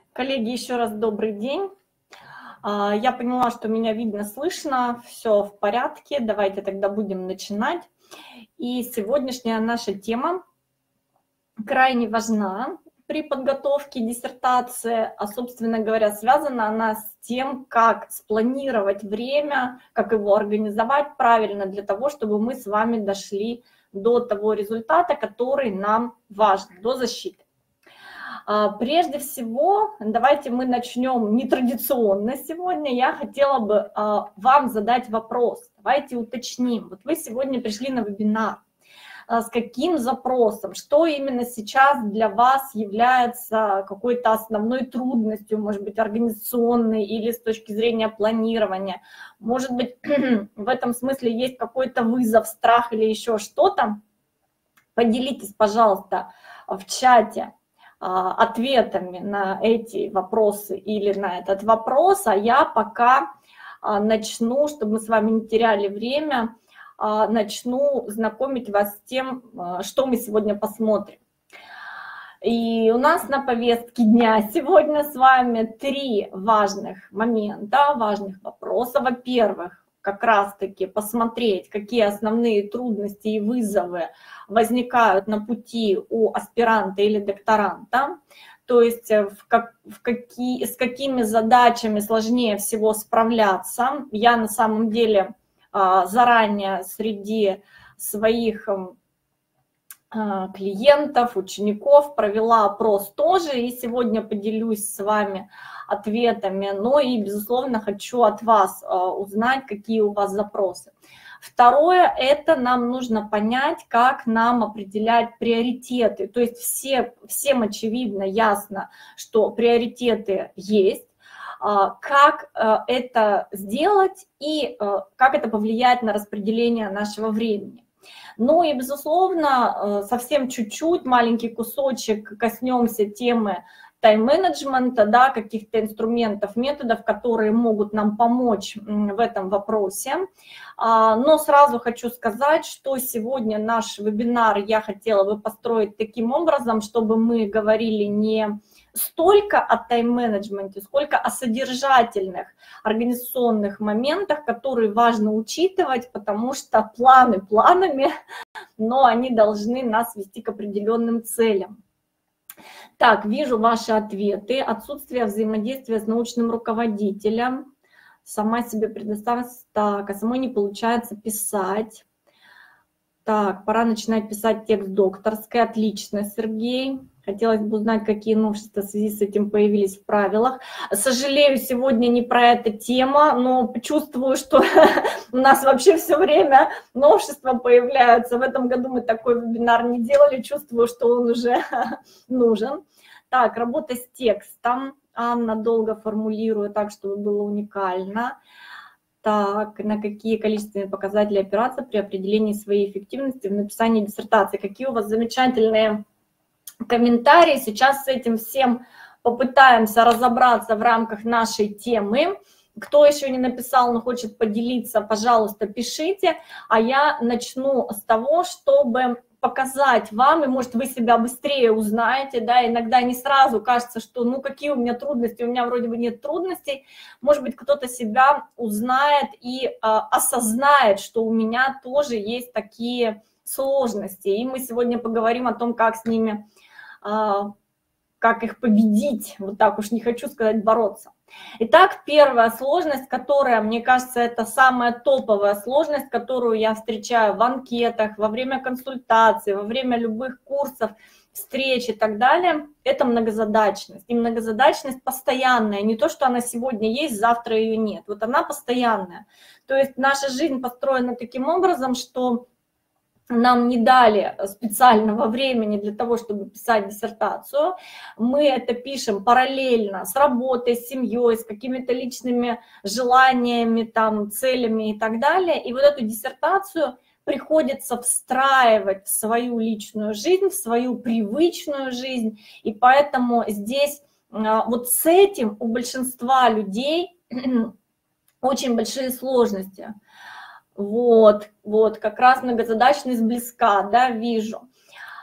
Коллеги, еще раз добрый день. Я поняла, что меня видно, слышно, все в порядке. Давайте тогда будем начинать. И сегодняшняя наша тема крайне важна при подготовке диссертации, а, собственно говоря, связана она с тем, как спланировать время, как его организовать правильно для того, чтобы мы с вами дошли до того результата, который нам важен, до защиты. Прежде всего, давайте мы начнем нетрадиционно сегодня. Я хотела бы вам задать вопрос. Давайте уточним. Вот вы сегодня пришли на вебинар. С каким запросом? Что именно сейчас для вас является какой-то основной трудностью, может быть, организационной или с точки зрения планирования? Может быть, в этом смысле есть какой-то вызов, страх или еще что-то? Поделитесь, пожалуйста, в чате ответами на эти вопросы или на этот вопрос, а я пока начну, чтобы мы с вами не теряли время, начну знакомить вас с тем, что мы сегодня посмотрим. И у нас на повестке дня сегодня с вами 3 важных момента, важных вопроса. Во-первых, как раз-таки посмотреть, какие основные трудности и вызовы возникают на пути у аспиранта или докторанта, то есть с какими задачами сложнее всего справляться. Я на самом деле заранее среди своих клиентов, учеников провела опрос тоже, и сегодня поделюсь с вами ответами, но и, безусловно, хочу от вас узнать, какие у вас запросы. Второе, это нам нужно понять, как нам определять приоритеты, то есть всем очевидно, ясно, что приоритеты есть, как это сделать и как это повлияет на распределение нашего времени. Ну и, безусловно, совсем чуть-чуть, маленький кусочек коснемся темы тайм-менеджмента, да, каких-то инструментов, методов, которые могут нам помочь в этом вопросе. Но сразу хочу сказать, что сегодня наш вебинар я хотела бы построить таким образом, чтобы мы говорили не столько о тайм-менеджменте, сколько о содержательных организационных моментах, которые важно учитывать, потому что планы планами, но они должны нас вести к определенным целям. Так, вижу ваши ответы. Отсутствие взаимодействия с научным руководителем. Сама себе предоставить. Так, а самой не получается писать. Так, пора начинать писать текст докторской. Отлично, Сергей. Хотелось бы узнать, какие новшества в связи с этим появились в правилах. Сожалею, сегодня не про эту тему, но чувствую, что у нас вообще все время новшества появляются. В этом году мы такой вебинар не делали, чувствую, что он уже нужен. Так, работа с текстом. Анна долго формулирует так, чтобы было уникально. Так, на какие количественные показатели опираться при определении своей эффективности в написании диссертации? Какие у вас замечательные комментарии. Сейчас с этим всем попытаемся разобраться в рамках нашей темы. Кто еще не написал, но хочет поделиться, пожалуйста, пишите. А я начну с того, чтобы показать вам, и, может, вы себя быстрее узнаете, да, иногда не сразу кажется, что, ну, какие у меня трудности, у меня вроде бы нет трудностей, может быть, кто-то себя узнает и осознает, что у меня тоже есть такие сложности, и мы сегодня поговорим о том, как с ними, как их победить, вот так уж не хочу сказать бороться. Итак, первая сложность, которая, мне кажется, это самая топовая сложность, которую я встречаю в анкетах, во время консультаций, во время любых курсов, встреч и так далее, это многозадачность. И многозадачность постоянная, не то, что она сегодня есть, завтра ее нет. Вот она постоянная. То есть наша жизнь построена таким образом, что нам не дали специального времени для того, чтобы писать диссертацию. Мы это пишем параллельно с работой, с семьей, с какими-то личными желаниями, там, целями и так далее. И вот эту диссертацию приходится встраивать в свою личную жизнь, в свою привычную жизнь. И поэтому здесь вот с этим у большинства людей очень большие сложности. Вот, как раз многозадачность близка, да, вижу.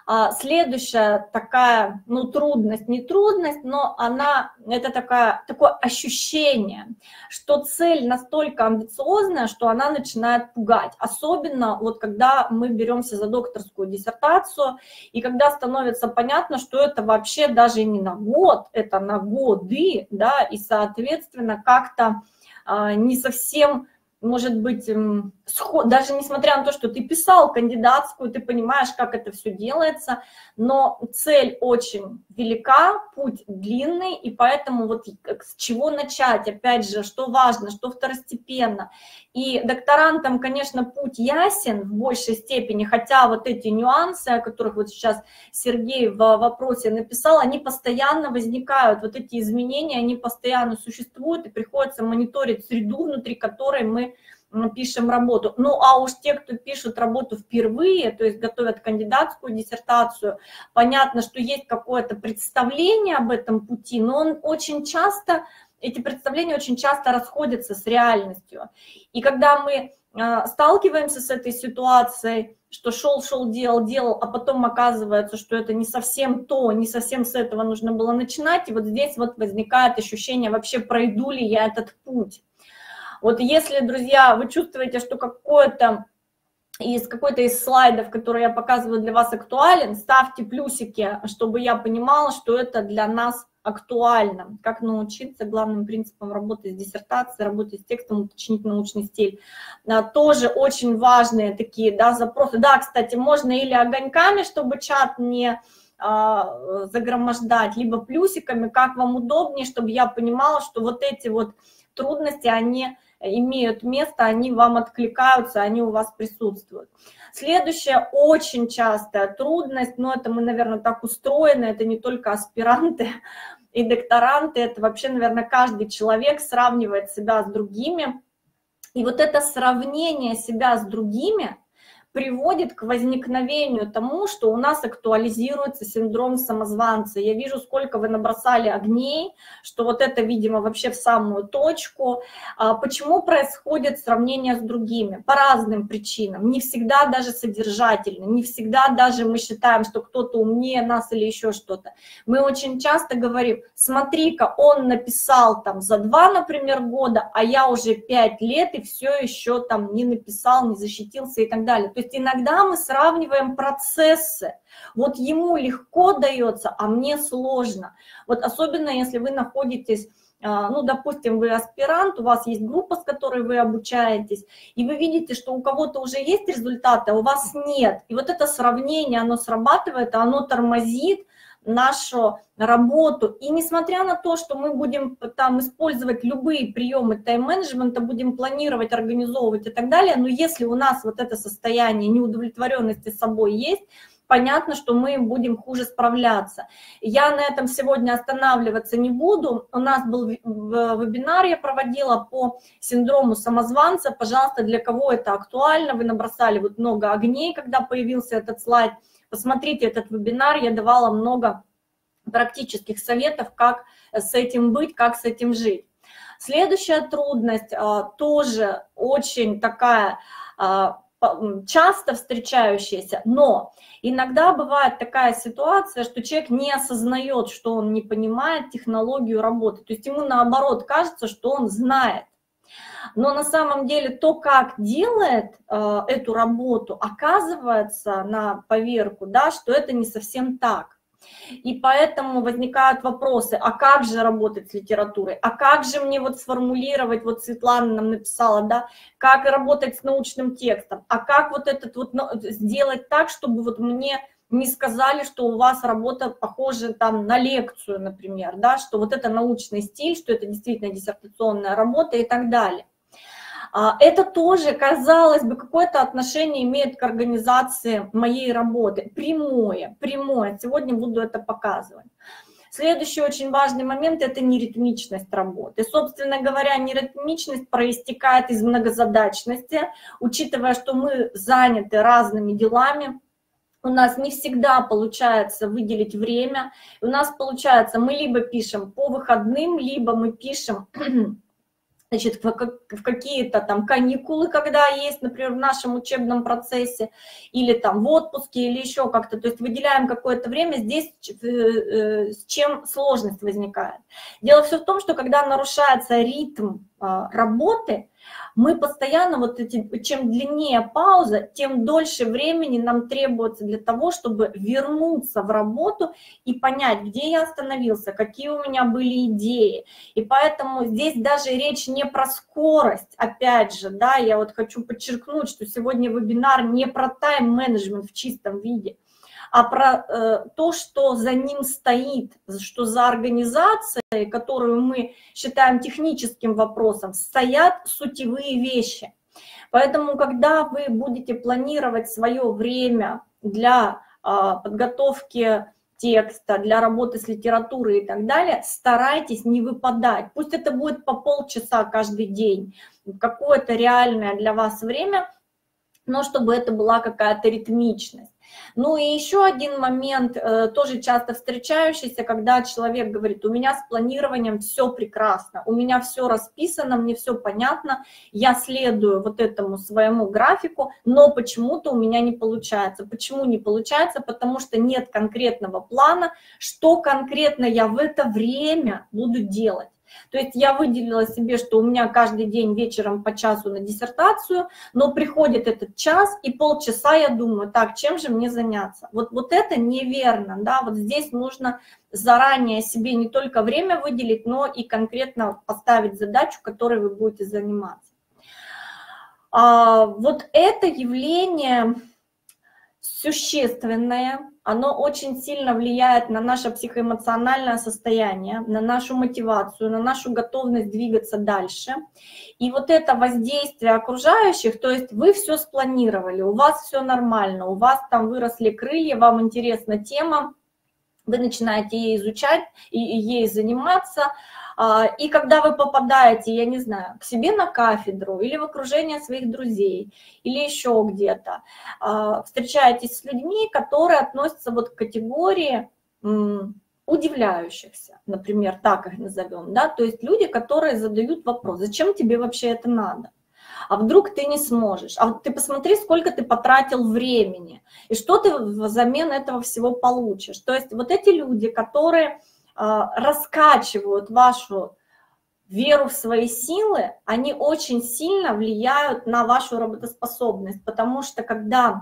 Следующая такая, ну, трудность, не трудность, но это такое ощущение, что цель настолько амбициозная, что она начинает пугать. Особенно вот когда мы беремся за докторскую диссертацию, и когда становится понятно, что это вообще даже не на год, это на годы, да, и, соответственно, как-то не совсем... Может быть, даже несмотря на то, что ты писал кандидатскую, ты понимаешь, как это все делается, но цель очень велика, путь длинный, и поэтому вот с чего начать, опять же, что важно, что второстепенно. И докторантам, конечно, путь ясен в большей степени, хотя вот эти нюансы, о которых вот сейчас Сергей в вопросе написал, они постоянно возникают, вот эти изменения, они постоянно существуют, и приходится мониторить среду, внутри которой мы пишем работу. Ну, а уж те, кто пишут работу впервые, то есть готовят кандидатскую диссертацию, понятно, что есть какое-то представление об этом пути, но эти представления очень часто расходятся с реальностью. И когда мы сталкиваемся с этой ситуацией, что шел, делал, а потом оказывается, что это не совсем то, не совсем с этого нужно было начинать, и вот здесь вот возникает ощущение, вообще пройду ли я этот путь. Вот если, друзья, вы чувствуете, что какой-то из слайдов, которые я показываю, для вас актуален, ставьте плюсики, чтобы я понимала, что это для нас актуально. Как научиться главным принципам работы с диссертацией, работы с текстом, уточнить научный стиль. Тоже очень важные такие, да, запросы. Да, кстати, можно или огоньками, чтобы чат не загромождать, либо плюсиками, как вам удобнее, чтобы я понимала, что вот эти вот трудности, они имеют место, они вам откликаются, они у вас присутствуют. Следующая очень частая трудность, но это мы, наверное, так устроены, это не только аспиранты и докторанты, это вообще, наверное, каждый человек сравнивает себя с другими. И вот это сравнение себя с другими приводит к возникновению тому, что у нас актуализируется синдром самозванца. Я вижу, сколько вы набросали огней, что вот это, видимо, вообще в самую точку. Почему происходит сравнение с другими? По разным причинам. Не всегда даже содержательно, не всегда даже мы считаем, что кто-то умнее нас или еще что-то. Мы очень часто говорим, смотри-ка, он написал там за 2, например, года, а я уже 5 лет и все еще там не написал, не защитился и так далее. То есть иногда мы сравниваем процессы. Вот ему легко дается, а мне сложно. Вот особенно если вы находитесь, ну, допустим, вы аспирант, у вас есть группа, с которой вы обучаетесь, и вы видите, что у кого-то уже есть результаты, а у вас нет. И вот это сравнение, оно срабатывает, оно тормозит нашу работу. И несмотря на то, что мы будем там использовать любые приемы тайм-менеджмента, будем планировать, организовывать и так далее, но если у нас вот это состояние неудовлетворенности собой есть, понятно, что мы будем хуже справляться. Я на этом сегодня останавливаться не буду. У нас был вебинар, я проводила по синдрому самозванца. Пожалуйста, для кого это актуально, вы набросали вот много огней, когда появился этот слайд. Посмотрите этот вебинар, я давала много практических советов, как с этим быть, как с этим жить. Следующая трудность тоже очень такая часто встречающаяся, но иногда бывает такая ситуация, что человек не осознает, что он не понимает технологию работы, то есть ему наоборот кажется, что он знает. Но на самом деле то, как делает эту работу, оказывается на поверку, да, что это не совсем так. И поэтому возникают вопросы, а как же работать с литературой, а как же мне вот сформулировать, вот Светлана нам написала, да, как работать с научным текстом, а как вот этот вот сделать так, чтобы вот мне не сказали, что у вас работа похожа там на лекцию, например, да, что вот это научный стиль, что это действительно диссертационная работа и так далее. Это тоже, казалось бы, какое-то отношение имеет к организации моей работы. Прямое. Сегодня буду это показывать. Следующий очень важный момент – это неритмичность работы. Собственно говоря, неритмичность проистекает из многозадачности, учитывая, что мы заняты разными делами. У нас не всегда получается выделить время. У нас получается, мы либо пишем по выходным, либо мы пишем значит, в какие-то там каникулы, когда есть, например, в нашем учебном процессе, или там в отпуске, или еще как-то, то есть выделяем какое-то время, здесь с чем сложность возникает. Дело все в том, что когда нарушается ритм работы, мы постоянно, вот эти, чем длиннее пауза, тем дольше времени нам требуется для того, чтобы вернуться в работу и понять, где я остановился, какие у меня были идеи. И поэтому здесь даже речь не про скорость, опять же, да, я вот хочу подчеркнуть, что сегодня вебинар не про тайм-менеджмент в чистом виде, а про то, что за ним стоит, что за организацией, которую мы считаем техническим вопросом, стоят сутевые вещи. Поэтому, когда вы будете планировать свое время для подготовки текста, для работы с литературой и так далее, старайтесь не выпадать. Пусть это будет по полчаса каждый день, какое-то реальное для вас время, но чтобы это была какая-то ритмичность. Ну и еще один момент, тоже часто встречающийся, когда человек говорит, у меня с планированием все прекрасно, у меня все расписано, мне все понятно, я следую вот этому своему графику, но почему-то у меня не получается. Почему не получается? Потому что нет конкретного плана, что конкретно я в это время буду делать. То есть я выделила себе, что у меня каждый день вечером по часу на диссертацию, но приходит этот час, и полчаса я думаю, так, чем же мне заняться? Вот это неверно, да, вот здесь нужно заранее себе не только время выделить, но и конкретно поставить задачу, которой вы будете заниматься. Вот это явление существенное, оно очень сильно влияет на наше психоэмоциональное состояние, на нашу мотивацию, на нашу готовность двигаться дальше. И вот это воздействие окружающих, то есть вы все спланировали, у вас все нормально, у вас там выросли крылья, вам интересна тема, вы начинаете ей изучать и ей заниматься. И когда вы попадаете, я не знаю, к себе на кафедру или в окружение своих друзей, или еще где-то, встречаетесь с людьми, которые относятся вот к категории удивляющихся, например, так их назовем, да, то есть люди, которые задают вопрос, зачем тебе вообще это надо? А вдруг ты не сможешь? А вот ты посмотри, сколько ты потратил времени, и что ты взамен этого всего получишь. То есть вот эти люди, которые раскачивают вашу веру в свои силы, они очень сильно влияют на вашу работоспособность, потому что когда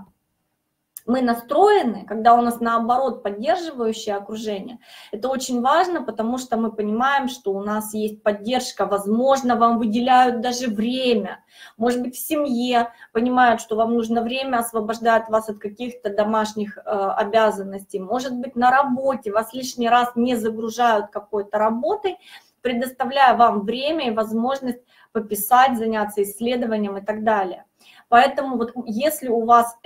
мы настроены, когда у нас наоборот поддерживающее окружение, это очень важно, потому что мы понимаем, что у нас есть поддержка, возможно, вам выделяют даже время, может быть, в семье понимают, что вам нужно время, освобождают вас от каких-то домашних обязанностей, может быть, на работе вас лишний раз не загружают какой-то работой, предоставляя вам время и возможность пописать, заняться исследованием и так далее. Поэтому вот если у вас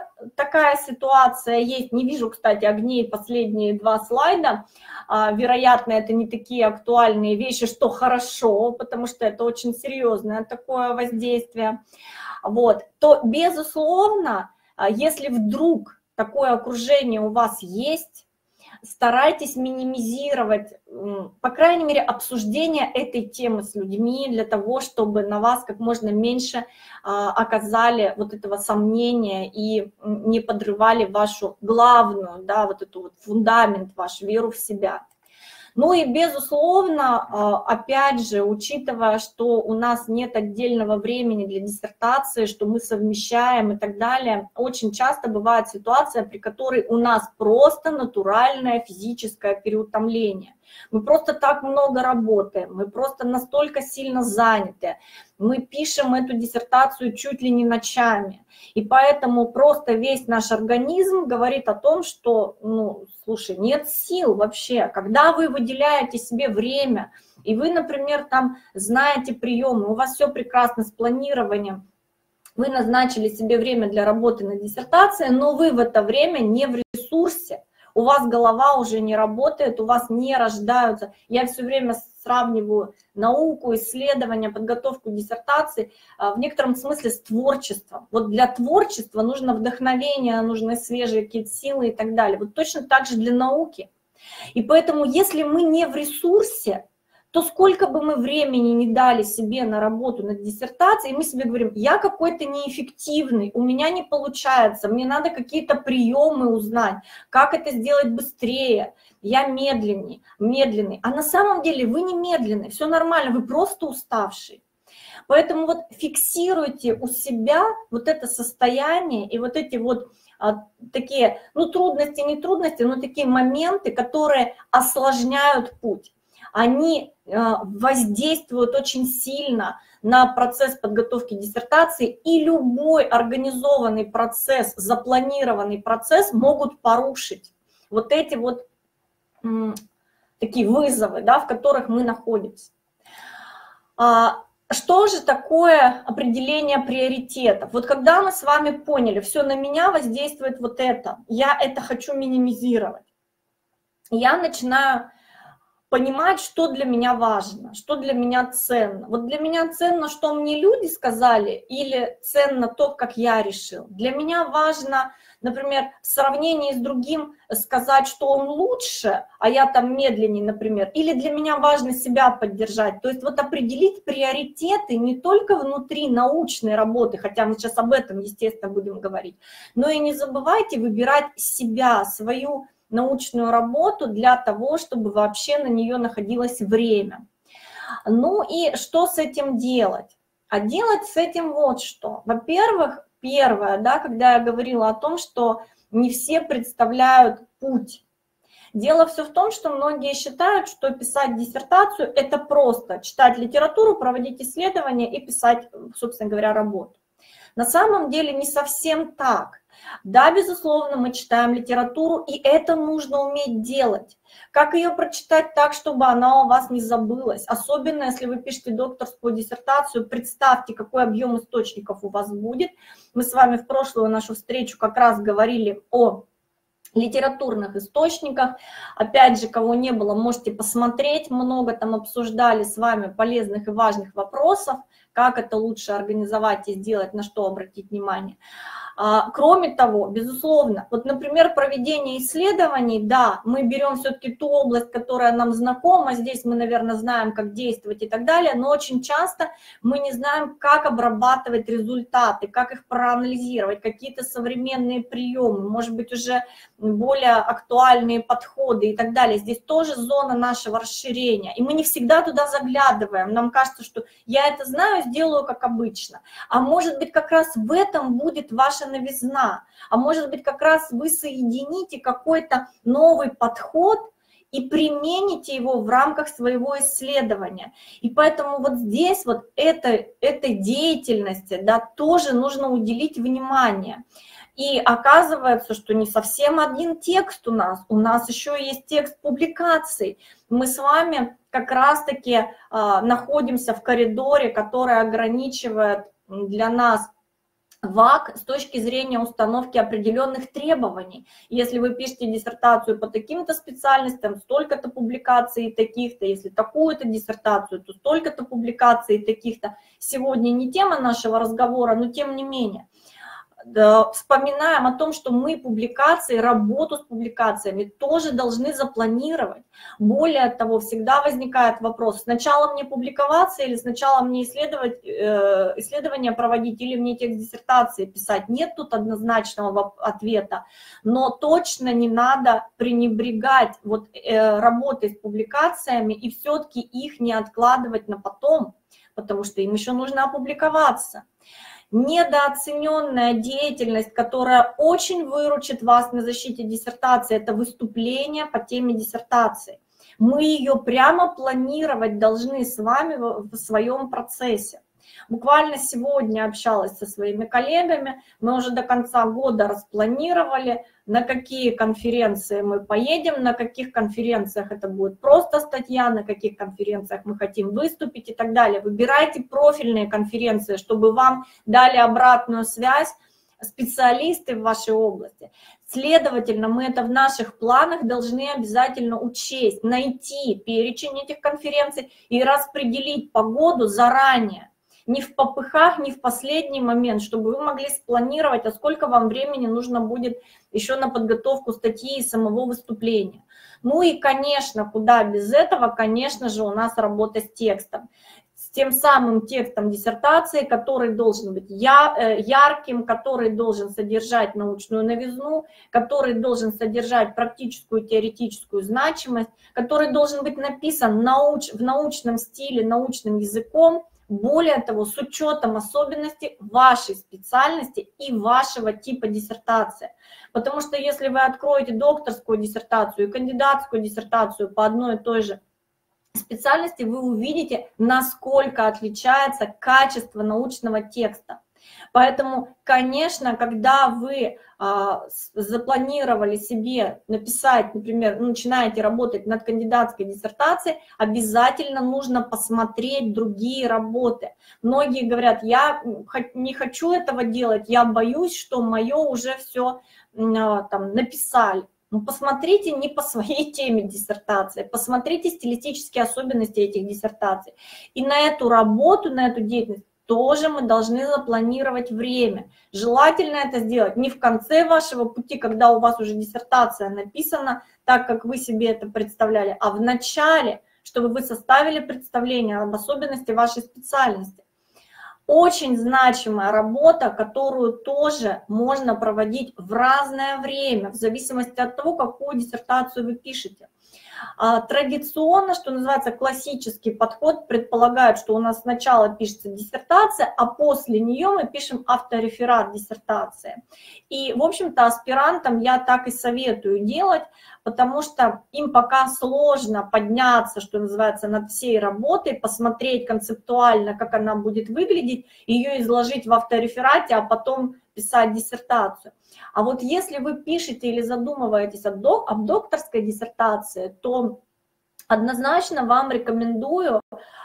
такая ситуация есть, не вижу, кстати, огней последние 2 слайда, вероятно, это не такие актуальные вещи, что хорошо, потому что это очень серьезное такое воздействие, вот, то, безусловно, если вдруг такое окружение у вас есть, старайтесь минимизировать, по крайней мере, обсуждение этой темы с людьми для того, чтобы на вас как можно меньше оказали вот этого сомнения и не подрывали вашу главную, да, вот эту вот фундамент, вашу веру в себя. Ну и, безусловно, опять же, учитывая, что у нас нет отдельного времени для диссертации, что мы совмещаем и так далее, очень часто бывает ситуация, при которой у нас просто натуральное физическое переутомление. Мы просто так много работаем, мы просто настолько сильно заняты, мы пишем эту диссертацию чуть ли не ночами. И поэтому просто весь наш организм говорит о том, что, ну, слушай, нет сил вообще. Когда вы выделяете себе время, и вы, например, там знаете приемы, у вас все прекрасно с планированием, вы назначили себе время для работы над диссертацией, но вы в это время не в ресурсе, у вас голова уже не работает, у вас не рождаются. Я все время сравниваю науку, исследования, подготовку диссертации в некотором смысле с творчеством. Вот для творчества нужно вдохновение, нужны свежие какие-то силы и так далее. Вот точно так же для науки. И поэтому, если мы не в ресурсе, то сколько бы мы времени не дали себе на работу над диссертацией, мы себе говорим, я какой-то неэффективный, у меня не получается, мне надо какие-то приемы узнать, как это сделать быстрее, я медленный. А на самом деле вы не медленный, все нормально, вы просто уставший. Поэтому вот фиксируйте у себя вот это состояние и вот эти вот такие, ну, трудности, не трудности, но такие моменты, которые осложняют путь. Они воздействуют очень сильно на процесс подготовки диссертации, и любой организованный процесс, запланированный процесс могут порушить вот эти вот такие вызовы, да, в которых мы находимся. Что же такое определение приоритетов? Вот когда мы с вами поняли, все, на меня воздействует вот это, я это хочу минимизировать, я начинаю понимать, что для меня важно, что для меня ценно. Вот для меня ценно, что мне люди сказали, или ценно то, как я решил. Для меня важно, например, в сравнении с другим сказать, что он лучше, а я там медленнее, например. Или для меня важно себя поддержать. То есть вот определить приоритеты не только внутри научной работы, хотя мы сейчас об этом, естественно, будем говорить, но и не забывайте выбирать себя, свою научную работу для того, чтобы вообще на нее находилось время. Ну и что с этим делать? А делать с этим вот что. Во-первых, первое, да, когда я говорила о том, что не все представляют путь. Дело все в том, что многие считают, что писать диссертацию – это просто читать литературу, проводить исследования и писать, собственно говоря, работу. На самом деле не совсем так. Да, безусловно, мы читаем литературу, и это нужно уметь делать. Как ее прочитать так, чтобы она у вас не забылась? Особенно, если вы пишете докторскую диссертацию, представьте, какой объем источников у вас будет. Мы с вами в прошлую нашу встречу как раз говорили о литературных источниках. Опять же, кого не было, можете посмотреть. Много там обсуждали с вами полезных и важных вопросов, как это лучше организовать и сделать, на что обратить внимание. Кроме того, безусловно, вот, например, проведение исследований, да, мы берем все-таки ту область, которая нам знакома, здесь мы, наверное, знаем, как действовать и так далее, но очень часто мы не знаем, как обрабатывать результаты, как их проанализировать, какие-то современные приемы, может быть, уже более актуальные подходы и так далее. Здесь тоже зона нашего расширения, и мы не всегда туда заглядываем, нам кажется, что я это знаю, сделаю как обычно, а может быть, как раз в этом будет ваша новизна, а может быть, как раз вы соедините какой-то новый подход и примените его в рамках своего исследования. И поэтому вот здесь вот этой деятельности, да, тоже нужно уделить внимание. И оказывается, что не совсем один текст у нас еще есть текст публикаций. Мы с вами как раз-таки находимся в коридоре, который ограничивает для нас ВАК с точки зрения установки определенных требований. Если вы пишете диссертацию по таким-то специальностям, столько-то публикаций таких-то, если такую-то диссертацию, то столько-то публикаций таких-то. Сегодня не тема нашего разговора, но тем не менее. Вспоминаем о том, что мы публикации, работу с публикациями тоже должны запланировать. Более того, всегда возникает вопрос, сначала мне публиковаться или сначала мне исследования проводить или мне текст диссертации писать. Нет тут однозначного ответа, но точно не надо пренебрегать вот работой с публикациями и все-таки их не откладывать на потом, потому что им еще нужно опубликоваться. Недооцененная деятельность, которая очень выручит вас на защите диссертации, это выступление по теме диссертации. Мы ее прямо планировать должны с вами в своем процессе. Буквально сегодня общалась со своими коллегами, мы уже до конца года распланировали, на какие конференции мы поедем, на каких конференциях это будет просто статья, на каких конференциях мы хотим выступить и так далее. Выбирайте профильные конференции, чтобы вам дали обратную связь специалисты в вашей области. Следовательно, мы это в наших планах должны обязательно учесть, найти перечень этих конференций и распределить погоду заранее. Не в попыхах, не в последний момент, чтобы вы могли спланировать, а сколько вам времени нужно будет еще на подготовку статьи и самого выступления. Ну и, конечно, куда без этого, конечно же, у нас работа с текстом. С тем самым текстом диссертации, который должен быть ярким, который должен содержать научную новизну, который должен содержать практическую теоретическую значимость, который должен быть написан в научном стиле, научным языком, более того, с учетом особенностей вашей специальности и вашего типа диссертации. Потому что если вы откроете докторскую диссертацию и кандидатскую диссертацию по одной и той же специальности, вы увидите, насколько отличается качество научного текста. Поэтому, конечно, когда вы запланировали себе написать, например, начинаете работать над кандидатской диссертацией, обязательно нужно посмотреть другие работы. Многие говорят, я не хочу этого делать, я боюсь, что мое уже все там написали. Ну, посмотрите не по своей теме диссертации, посмотрите стилистические особенности этих диссертаций. И на эту работу, на эту деятельность тоже мы должны запланировать время. Желательно это сделать не в конце вашего пути, когда у вас уже диссертация написана так, как вы себе это представляли, а в начале, чтобы вы составили представление об особенности вашей специальности. Очень значимая работа, которую тоже можно проводить в разное время, в зависимости от того, какую диссертацию вы пишете. Традиционно, что называется, классический подход предполагает, что у нас сначала пишется диссертация, а после нее мы пишем автореферат диссертации. И, в общем-то, аспирантам я так и советую делать, потому что им пока сложно подняться, что называется, над всей работой, посмотреть концептуально, как она будет выглядеть, ее изложить в автореферате, а потом писать диссертацию. А вот если вы пишете или задумываетесь об докторской диссертации, то однозначно вам рекомендую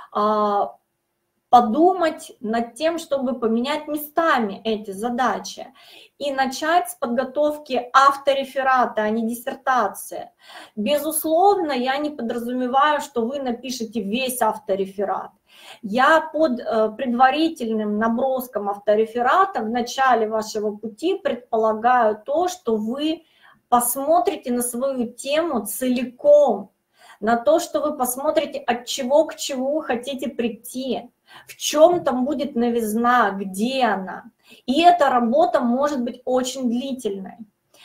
подумать над тем, чтобы поменять местами эти задачи и начать с подготовки автореферата, а не диссертации. Безусловно, я не подразумеваю, что вы напишете весь автореферат. Я под предварительным наброском автореферата в начале вашего пути предполагаю то, что вы посмотрите на свою тему целиком, на то, что вы посмотрите, от чего к чему вы хотите прийти, в чем там будет новизна, где она. И эта работа может быть очень длительной.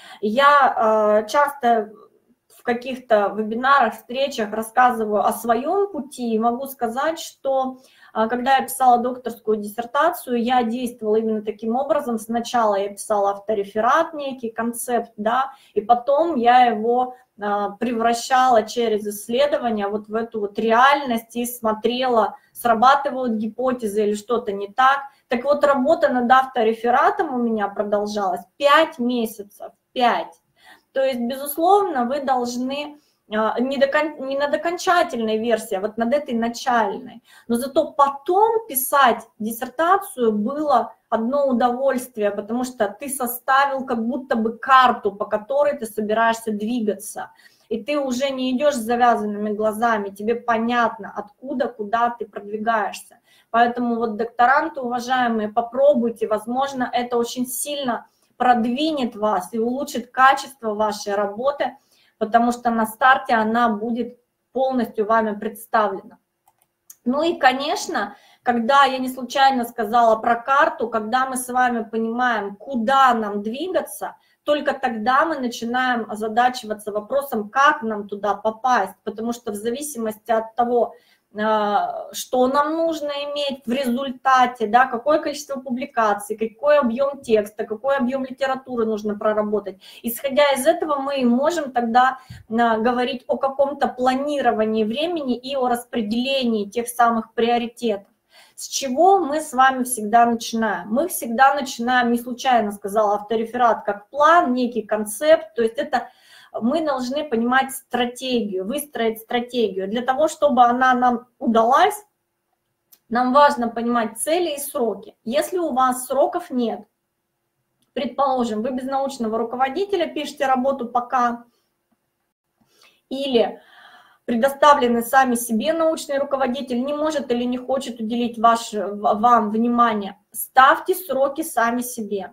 Я часто в каких-то вебинарах, встречах рассказываю о своем пути и могу сказать, что когда я писала докторскую диссертацию, я действовала именно таким образом. Сначала я писала автореферат, некий концепт, да, и потом я его превращала через исследования вот в эту вот реальность и смотрела, срабатывают гипотезы или что-то не так. Так вот, работа над авторефератом у меня продолжалась 5 месяцев, 5. То есть, безусловно, вы должны не над окончательной версией, а вот над этой начальной. Но зато потом писать диссертацию было одно удовольствие, потому что ты составил как будто бы карту, по которой ты собираешься двигаться. И ты уже не идешь с завязанными глазами, тебе понятно, откуда, куда ты продвигаешься. Поэтому вот докторанты, уважаемые, попробуйте, возможно, это очень сильно продвинет вас и улучшит качество вашей работы, потому что на старте она будет полностью вами представлена. Ну и, конечно, когда я не случайно сказала про карту, когда мы с вами понимаем, куда нам двигаться, только тогда мы начинаем озадачиваться вопросом, как нам туда попасть, потому что в зависимости от того, что нам нужно иметь в результате, да, какое количество публикаций, какой объем текста, какой объем литературы нужно проработать. Исходя из этого мы можем тогда говорить о каком-то планировании времени и о распределении тех самых приоритетов. С чего мы с вами всегда начинаем? Мы всегда начинаем, не случайно сказала, автореферат как план, некий концепт, то есть это мы должны понимать стратегию, выстроить стратегию. Для того, чтобы она нам удалась, нам важно понимать цели и сроки. Если у вас сроков нет, предположим, вы без научного руководителя пишете работу пока, или предоставленный сами себе научный руководитель не может или не хочет уделить вам внимание, ставьте сроки сами себе.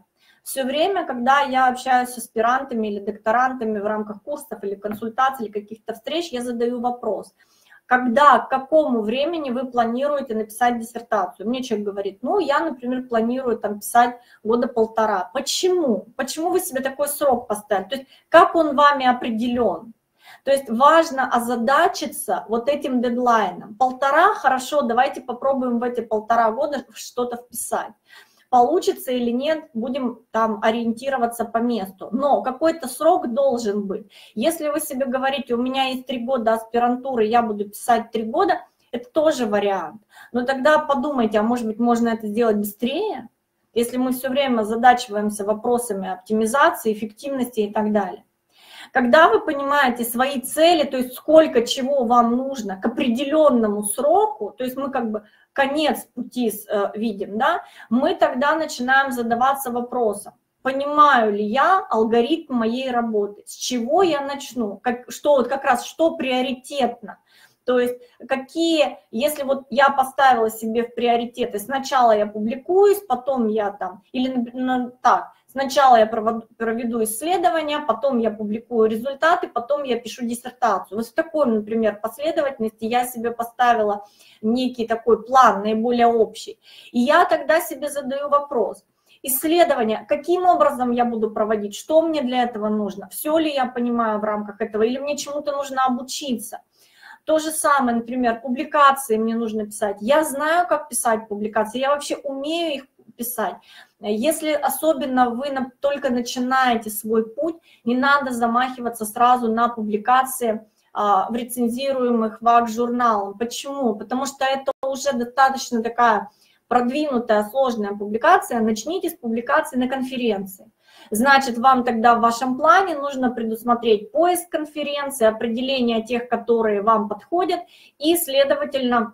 Все время, когда я общаюсь с аспирантами или докторантами в рамках курсов или консультаций, или каких-то встреч, я задаю вопрос. Когда, к какому времени вы планируете написать диссертацию? Мне человек говорит, ну, я, например, планирую там писать года полтора. Почему? Почему вы себе такой срок поставили? То есть как он вами определен? То есть важно озадачиться вот этим дедлайном. Полтора, хорошо, давайте попробуем в эти 1,5 года что-то вписать. Получится или нет, будем там ориентироваться по месту. Но какой-то срок должен быть. Если вы себе говорите, у меня есть 3 года аспирантуры, я буду писать 3 года, это тоже вариант. Но тогда подумайте, а может быть можно это сделать быстрее, если мы все время задачиваемся вопросами оптимизации, эффективности и так далее. Когда вы понимаете свои цели, то есть сколько чего вам нужно к определенному сроку, то есть мы как бы конец пути видим, да, мы тогда начинаем задаваться вопросом, понимаю ли я алгоритм моей работы, с чего я начну, как раз что приоритетно. То есть какие, если вот я поставила себе в приоритеты, сначала я публикуюсь, потом я там, или так, сначала я проведу исследования, потом я публикую результаты, потом я пишу диссертацию. Вот в такой, например, последовательности я себе поставила некий такой план, наиболее общий. И я тогда себе задаю вопрос. Исследования, каким образом я буду проводить, что мне для этого нужно, все ли я понимаю в рамках этого, или мне чему-то нужно обучиться. То же самое, например, публикации мне нужно писать. Я знаю, как писать публикации, я вообще умею их писать. Если особенно вы только начинаете свой путь, не надо замахиваться сразу на публикации в рецензируемых ВАК-журналах. Почему? Потому что это уже достаточно такая продвинутая, сложная публикация. Начните с публикации на конференции. Значит, вам тогда в вашем плане нужно предусмотреть поиск конференции, определение тех, которые вам подходят, и, следовательно,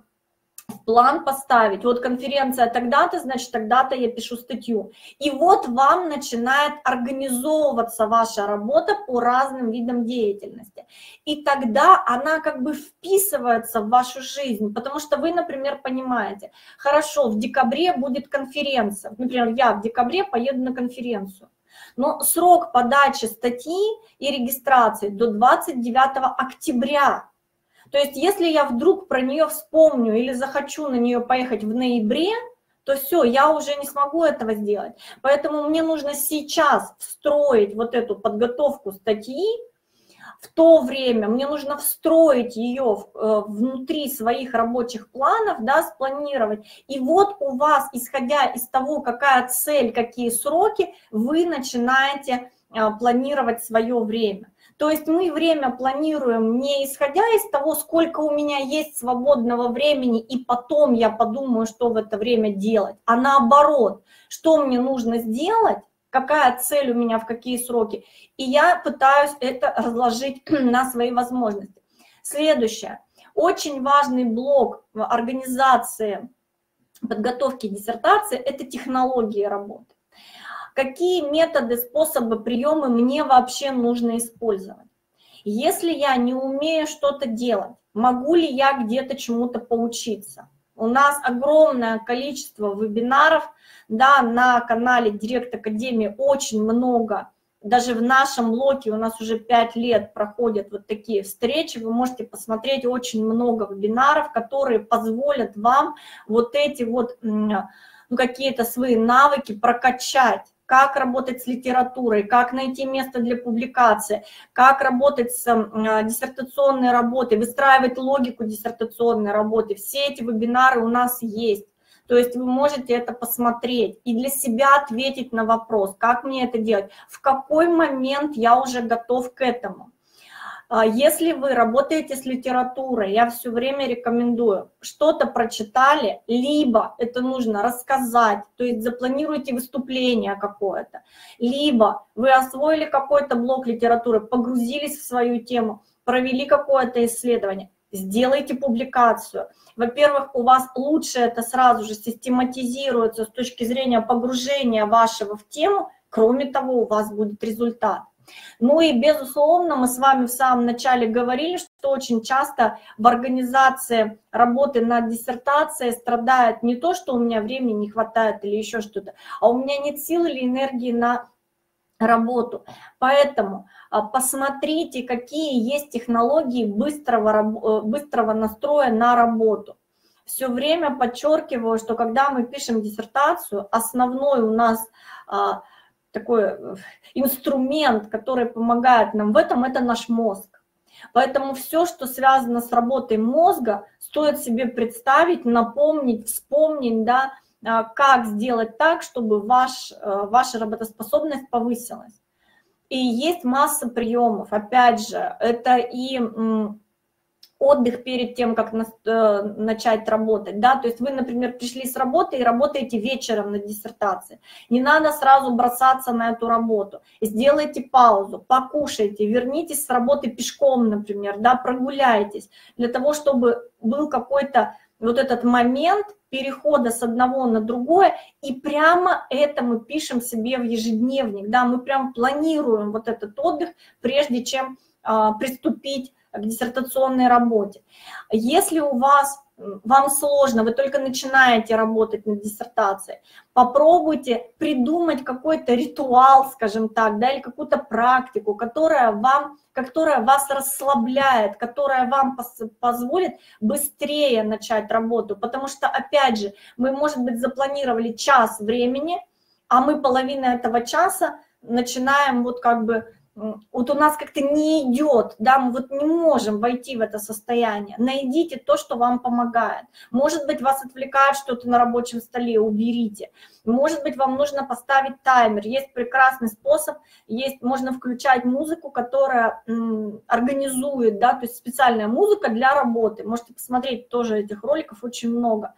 в план поставить. Вот конференция тогда-то, значит, тогда-то я пишу статью. И вот вам начинает организовываться ваша работа по разным видам деятельности. И тогда она как бы вписывается в вашу жизнь, потому что вы, например, понимаете, хорошо, в декабре будет конференция. Например, я в декабре поеду на конференцию. Но срок подачи статьи и регистрации до 29 октября. То есть если я вдруг про нее вспомню или захочу на нее поехать в ноябре, то все, я уже не смогу этого сделать. Поэтому мне нужно сейчас встроить вот эту подготовку статьи, в то время мне нужно встроить ее внутри своих рабочих планов, да, спланировать. И вот у вас, исходя из того, какая цель, какие сроки, вы начинаете планировать свое время. То есть мы время планируем не исходя из того, сколько у меня есть свободного времени, и потом я подумаю, что в это время делать, а наоборот, что мне нужно сделать, какая цель у меня, в какие сроки. И я пытаюсь это разложить на свои возможности. Следующее. Очень важный блок организации подготовки диссертации – это технологии работы. Какие методы, способы, приемы мне вообще нужно использовать? Если я не умею что-то делать, могу ли я где-то чему-то поучиться? У нас огромное количество вебинаров, да, на канале Директ Академии очень много. Даже в нашем блоке у нас уже 5 лет проходят вот такие встречи. Вы можете посмотреть очень много вебинаров, которые позволят вам вот эти вот какие-то свои навыки прокачать. Как работать с литературой, как найти место для публикации, как работать с диссертационной работой, выстраивать логику диссертационной работы. Все эти вебинары у нас есть. То есть вы можете это посмотреть и для себя ответить на вопрос, как мне это делать, в какой момент я уже готов к этому. Если вы работаете с литературой, я все время рекомендую, что-то прочитали, либо это нужно рассказать, то есть запланируйте выступление какое-то, либо вы освоили какой-то блок литературы, погрузились в свою тему, провели какое-то исследование, сделайте публикацию. Во-первых, у вас лучше это сразу же систематизируется с точки зрения погружения вашего в тему, кроме того, у вас будет результат. Ну и, безусловно, мы с вами в самом начале говорили, что очень часто в организации работы над диссертацией страдает не то, что у меня времени не хватает или еще что-то, а у меня нет сил или энергии на работу. Поэтому посмотрите, какие есть технологии быстрого настроя на работу. Все время подчеркиваю, что когда мы пишем диссертацию, основной у нас такой инструмент, который помогает нам в этом, это наш мозг. Поэтому все, что связано с работой мозга, стоит себе представить, напомнить, вспомнить, да, как сделать так, чтобы ваша работоспособность повысилась. И есть масса приемов. Опять же, это и отдых перед тем, как начать работать, да, то есть вы, например, пришли с работы и работаете вечером над диссертацией, не надо сразу бросаться на эту работу, сделайте паузу, покушайте, вернитесь с работы пешком, например, да, прогуляйтесь, для того, чтобы был какой-то вот этот момент перехода с одного на другое, и прямо это мы пишем себе в ежедневник, да, мы прям планируем вот этот отдых, прежде чем приступить к диссертационной работе. Если вам сложно, вы только начинаете работать над диссертацией, попробуйте придумать какой-то ритуал, скажем так, да, или какую-то практику, которая вас расслабляет, которая вам позволит быстрее начать работу. Потому что, опять же, мы, может быть, запланировали час времени, а мы половину этого часа начинаем вот как бы... Вот у нас как-то не идет, да, мы вот не можем войти в это состояние. Найдите то, что вам помогает. Может быть, вас отвлекает что-то на рабочем столе, уберите. Может быть, вам нужно поставить таймер. Есть прекрасный способ, можно включать музыку, которая организует, да, то есть специальная музыка для работы. Можете посмотреть тоже этих роликов, очень много.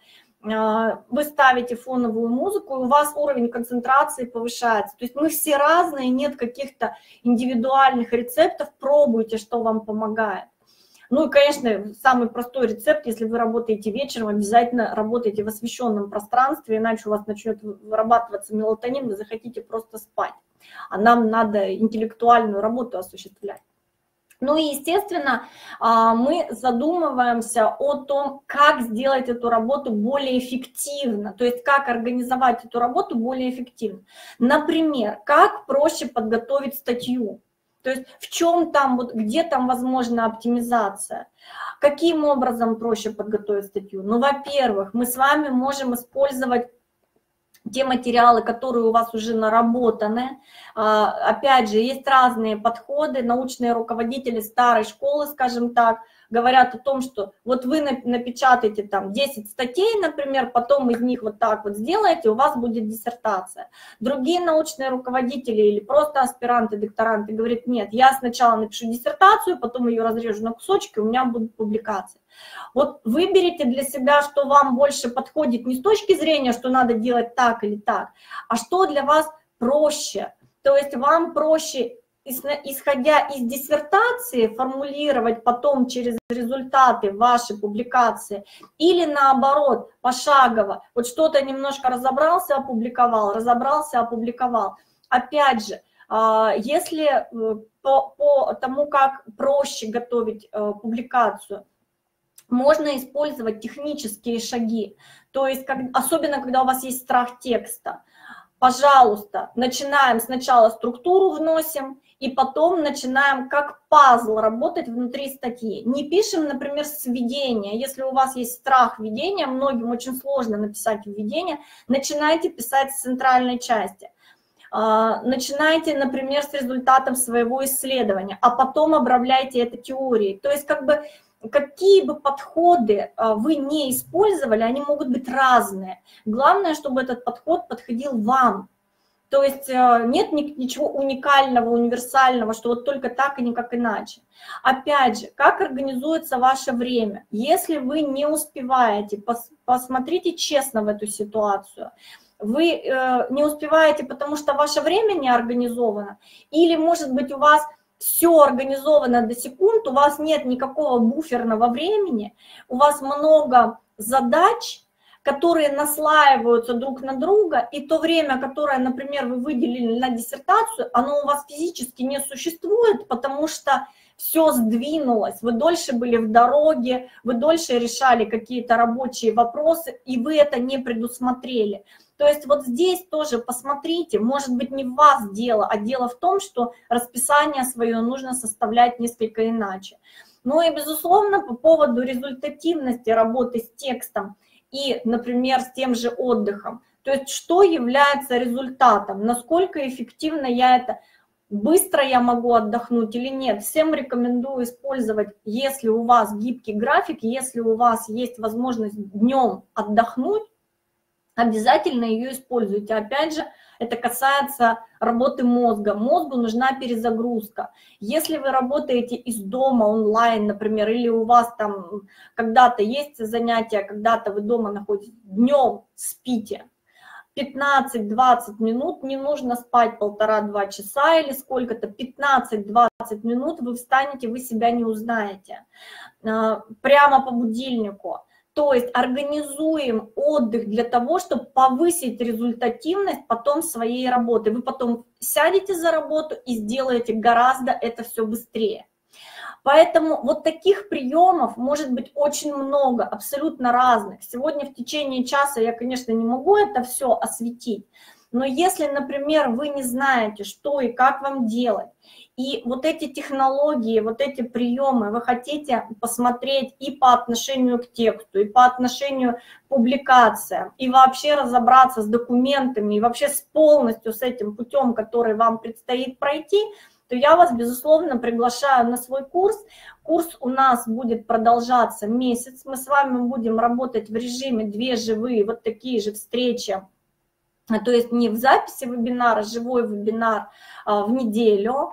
Вы ставите фоновую музыку, и у вас уровень концентрации повышается. То есть мы все разные, нет каких-то индивидуальных рецептов, пробуйте, что вам помогает. Ну и, конечно, самый простой рецепт, если вы работаете вечером, обязательно работайте в освещенном пространстве, иначе у вас начнет вырабатываться мелатонин, вы захотите просто спать. А нам надо интеллектуальную работу осуществлять. Ну и, естественно, мы задумываемся о том, как сделать эту работу более эффективно, то есть как организовать эту работу более эффективно. Например, как проще подготовить статью, то есть в чем там, вот где там возможна оптимизация, каким образом проще подготовить статью. Ну, во-первых, мы с вами можем использовать те материалы, которые у вас уже наработаны. Опять же, есть разные подходы. Научные руководители старой школы, скажем так, говорят о том, что вот вы напечатаете там 10 статей, например, потом из них вот так вот сделаете, у вас будет диссертация. Другие научные руководители или просто аспиранты, докторанты говорят, нет, я сначала напишу диссертацию, потом ее разрежу на кусочки, у меня будут публикации. Вот выберите для себя, что вам больше подходит не с точки зрения, что надо делать так или так, а что для вас проще. То есть вам проще, исходя из диссертации, формулировать потом через результаты вашей публикации, или наоборот, пошагово, вот что-то немножко разобрался, опубликовал, разобрался, опубликовал. Опять же, если по тому, как проще готовить публикацию, можно использовать технические шаги, то есть особенно когда у вас есть страх текста. Пожалуйста, начинаем сначала структуру вносим, и потом начинаем как пазл работать внутри статьи. Не пишем, например, с введения. Если у вас есть страх введения, многим очень сложно написать введение, начинайте писать с центральной части. Начинайте, например, с результатов своего исследования, а потом обравляйте это теорией. То есть как бы какие бы подходы вы не использовали, они могут быть разные. Главное, чтобы этот подход подходил вам. То есть нет ничего уникального, универсального, что вот только так и никак иначе. Опять же, как организуется ваше время? Если вы не успеваете, посмотрите честно в эту ситуацию. Вы не успеваете, потому что ваше время не организовано, или, может быть, у вас все организовано до секунд, у вас нет никакого буферного времени, у вас много задач, которые наслаиваются друг на друга, и то время, которое, например, вы выделили на диссертацию, оно у вас физически не существует, потому что все сдвинулось, вы дольше были в дороге, вы дольше решали какие-то рабочие вопросы, и вы это не предусмотрели. То есть вот здесь тоже посмотрите, может быть, не в вас дело, а дело в том, что расписание свое нужно составлять несколько иначе. Ну и, безусловно, по поводу результативности работы с текстом и, например, с тем же отдыхом. То есть что является результатом, насколько эффективно я это... Быстро я могу отдохнуть или нет. Всем рекомендую использовать, если у вас гибкий график, если у вас есть возможность днем отдохнуть, обязательно ее используйте. Опять же, это касается работы мозга. Мозгу нужна перезагрузка. Если вы работаете из дома онлайн, например, или у вас там когда-то есть занятия, когда-то вы дома находитесь, днем спите. 15-20 минут, не нужно спать 1,5-2 часа или сколько-то, 15-20 минут вы встанете, вы себя не узнаете, прямо по будильнику. То есть организуем отдых для того, чтобы повысить результативность потом своей работы. Вы потом сядете за работу и сделаете гораздо это все быстрее. Поэтому вот таких приемов может быть очень много, абсолютно разных. Сегодня в течение часа я, конечно, не могу это все осветить, но если, например, вы не знаете, что и как вам делать, и вот эти технологии, вот эти приемы вы хотите посмотреть и по отношению к тексту, и по отношению к публикациям, и вообще разобраться с документами, и вообще полностью с этим путем, который вам предстоит пройти, то я вас, безусловно, приглашаю на свой курс. Курс у нас будет продолжаться месяц. Мы с вами будем работать в режиме 2 живые, вот такие же встречи. То есть не в записи вебинара, живой вебинар в неделю.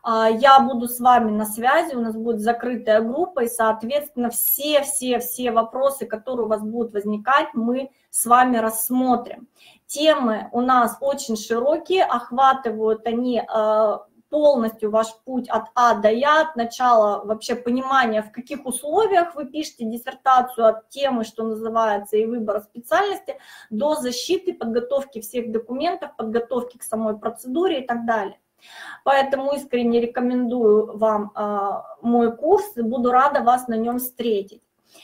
Я буду с вами на связи, у нас будет закрытая группа, и, соответственно, все вопросы, которые у вас будут возникать, мы с вами рассмотрим. Темы у нас очень широкие, охватывают они полностью ваш путь от А до Я, от начала вообще понимания, в каких условиях вы пишете диссертацию, от темы, что называется, и выбора специальности, до защиты, подготовки всех документов, подготовки к самой процедуре и так далее. Поэтому искренне рекомендую вам мой курс, буду рада вас на нем встретить.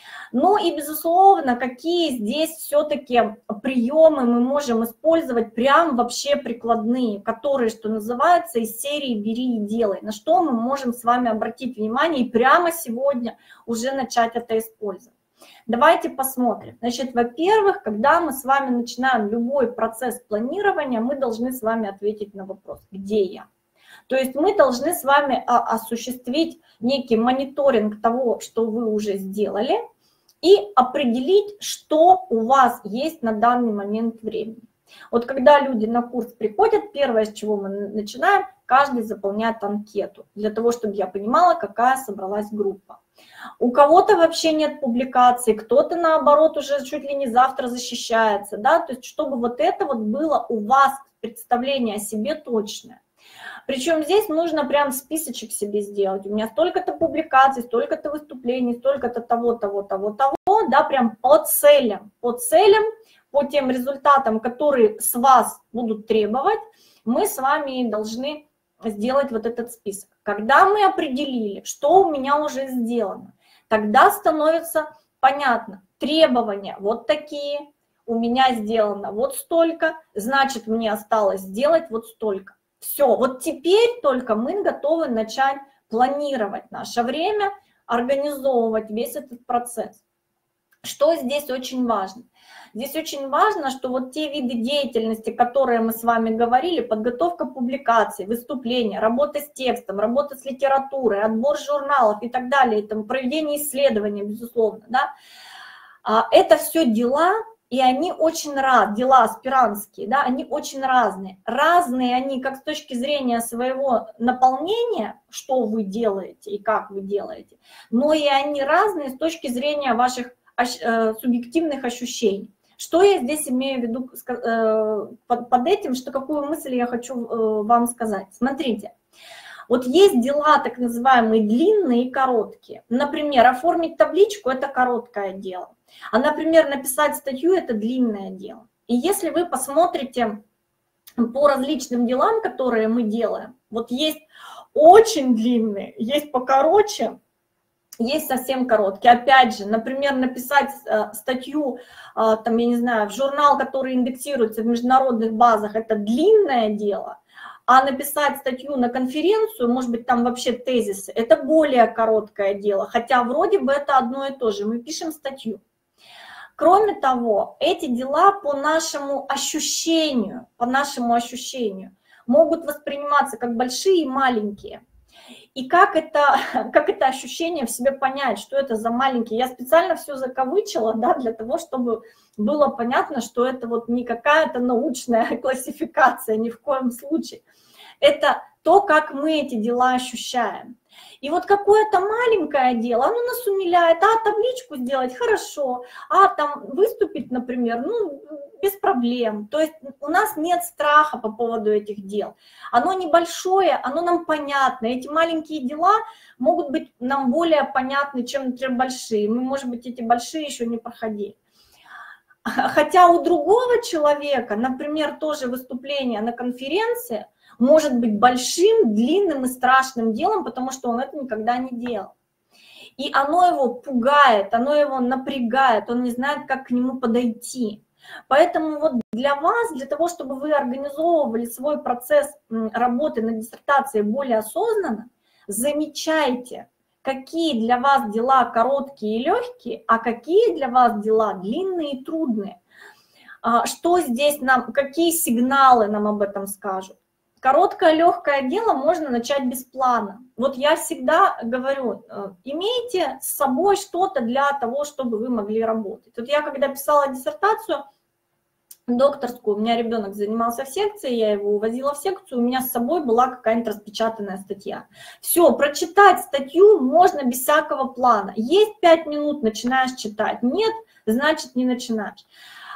Ну и, безусловно, какие здесь все-таки приемы мы можем использовать, прям вообще прикладные, которые, что называется, из серии «Бери и делай», на что мы можем с вами обратить внимание и прямо сегодня уже начать это использовать. Давайте посмотрим. Значит, во-первых, когда мы с вами начинаем любой процесс планирования, мы должны с вами ответить на вопрос «Где я?». То есть мы должны с вами осуществить некий мониторинг того, что вы уже сделали, и определить, что у вас есть на данный момент времени. Вот когда люди на курс приходят, первое, с чего мы начинаем, каждый заполняет анкету, для того, чтобы я понимала, какая собралась группа. У кого-то вообще нет публикаций, кто-то, наоборот, уже чуть ли не завтра защищается, да, то есть чтобы вот это вот было у вас представление о себе точное. Причем здесь нужно прям списочек себе сделать. У меня столько-то публикаций, столько-то выступлений, столько-то того, да, прям по целям, по тем результатам, которые с вас будут требовать, мы с вами должны сделать вот этот список. Когда мы определили, что у меня уже сделано, тогда становится понятно, требования вот такие, у меня сделано вот столько, значит, мне осталось сделать вот столько. Все, вот теперь только мы готовы начать планировать наше время, организовывать весь этот процесс. Что здесь очень важно? Здесь очень важно, что вот те виды деятельности, которые мы с вами говорили, подготовка публикаций, выступления, работа с текстом, работа с литературой, отбор журналов и так далее, там, проведение исследований, безусловно, да, это все дела, и они очень разные, дела аспирантские, да, они очень разные. Разные они как с точки зрения своего наполнения, что вы делаете и как вы делаете, но и они разные с точки зрения ваших субъективных ощущений. Что я здесь имею в виду под этим, что какую мысль я хочу вам сказать? Смотрите, Вот есть дела так называемые длинные и короткие. Например, оформить табличку – это короткое дело. А, например, написать статью – это длинное дело. И если вы посмотрите по различным делам, которые мы делаем, вот есть очень длинные, есть покороче, есть совсем короткие. Опять же, например, написать статью, там, я не знаю, в журнал, который индексируется в международных базах, это длинное дело, а написать статью на конференцию, может быть, там вообще тезисы, это более короткое дело, хотя вроде бы это одно и то же, мы пишем статью. Кроме того, эти дела по нашему ощущению могут восприниматься как большие и маленькие. И как это ощущение в себе понять, что это за маленькие? Я специально все закавычила, да, для того, чтобы было понятно, что это вот не какая-то научная классификация, ни в коем случае. Это то, как мы эти дела ощущаем. И вот какое-то маленькое дело, оно нас умиляет, табличку сделать хорошо, там выступить, например, ну, без проблем. То есть у нас нет страха по поводу этих дел. Оно небольшое, оно нам понятно. Эти маленькие дела могут быть нам более понятны, чем, например, большие. Мы, может быть, эти большие еще не проходили. Хотя у другого человека, например, тоже выступление на конференции, может быть большим, длинным и страшным делом, потому что он это никогда не делал. И оно его пугает, оно его напрягает, он не знает, как к нему подойти. Поэтому вот для вас, для того, чтобы вы организовывали свой процесс работы над диссертацией более осознанно, замечайте, какие для вас дела короткие и легкие, а какие для вас дела длинные и трудные. Что здесь нам, какие сигналы нам об этом скажут. Короткое, легкое дело можно начать без плана. Вот я всегда говорю, имейте с собой что-то для того, чтобы вы могли работать. Вот я когда писала диссертацию докторскую, у меня ребенок занимался в секции, я его увозила в секцию, у меня с собой была какая-нибудь распечатанная статья. Все, прочитать статью можно без всякого плана. Есть 5 минут, начинаешь читать, нет, значит не начинаешь.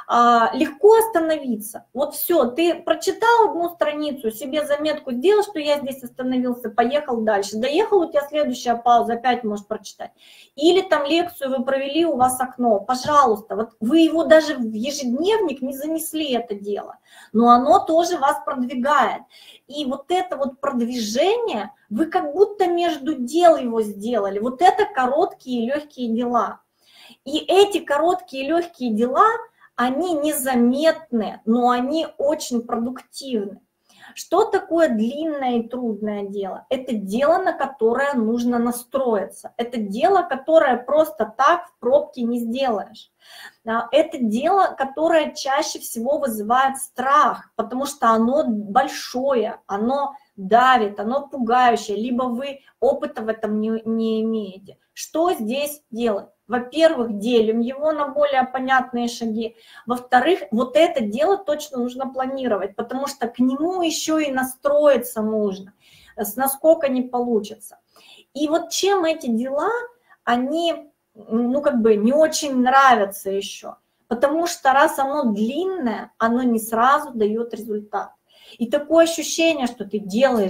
Легко остановиться. Вот все, ты прочитал одну страницу, себе заметку сделал, что я здесь остановился, поехал дальше. Доехал, у тебя следующая пауза, опять можешь прочитать. Или там лекцию вы провели, у вас окно, пожалуйста, вот вы его даже в ежедневник не занесли, это дело, но оно тоже вас продвигает. И вот это вот продвижение, вы как будто между дел его сделали. Вот это короткие и легкие дела. И эти короткие и легкие дела, они незаметны, но они очень продуктивны. Что такое длинное и трудное дело? Это дело, на которое нужно настроиться. Это дело, которое просто так в пробке не сделаешь. Это дело, которое чаще всего вызывает страх, потому что оно большое, оно давит, оно пугающее, либо вы опыта в этом не имеете. Что здесь делать? Во-первых, делим его на более понятные шаги. Во-вторых, вот это дело точно нужно планировать, потому что к нему еще и настроиться нужно, насколько не получится. И вот чем эти дела, они, ну, как бы не очень нравятся еще, потому что раз оно длинное, оно не сразу дает результат. И такое ощущение, что ты делаешь,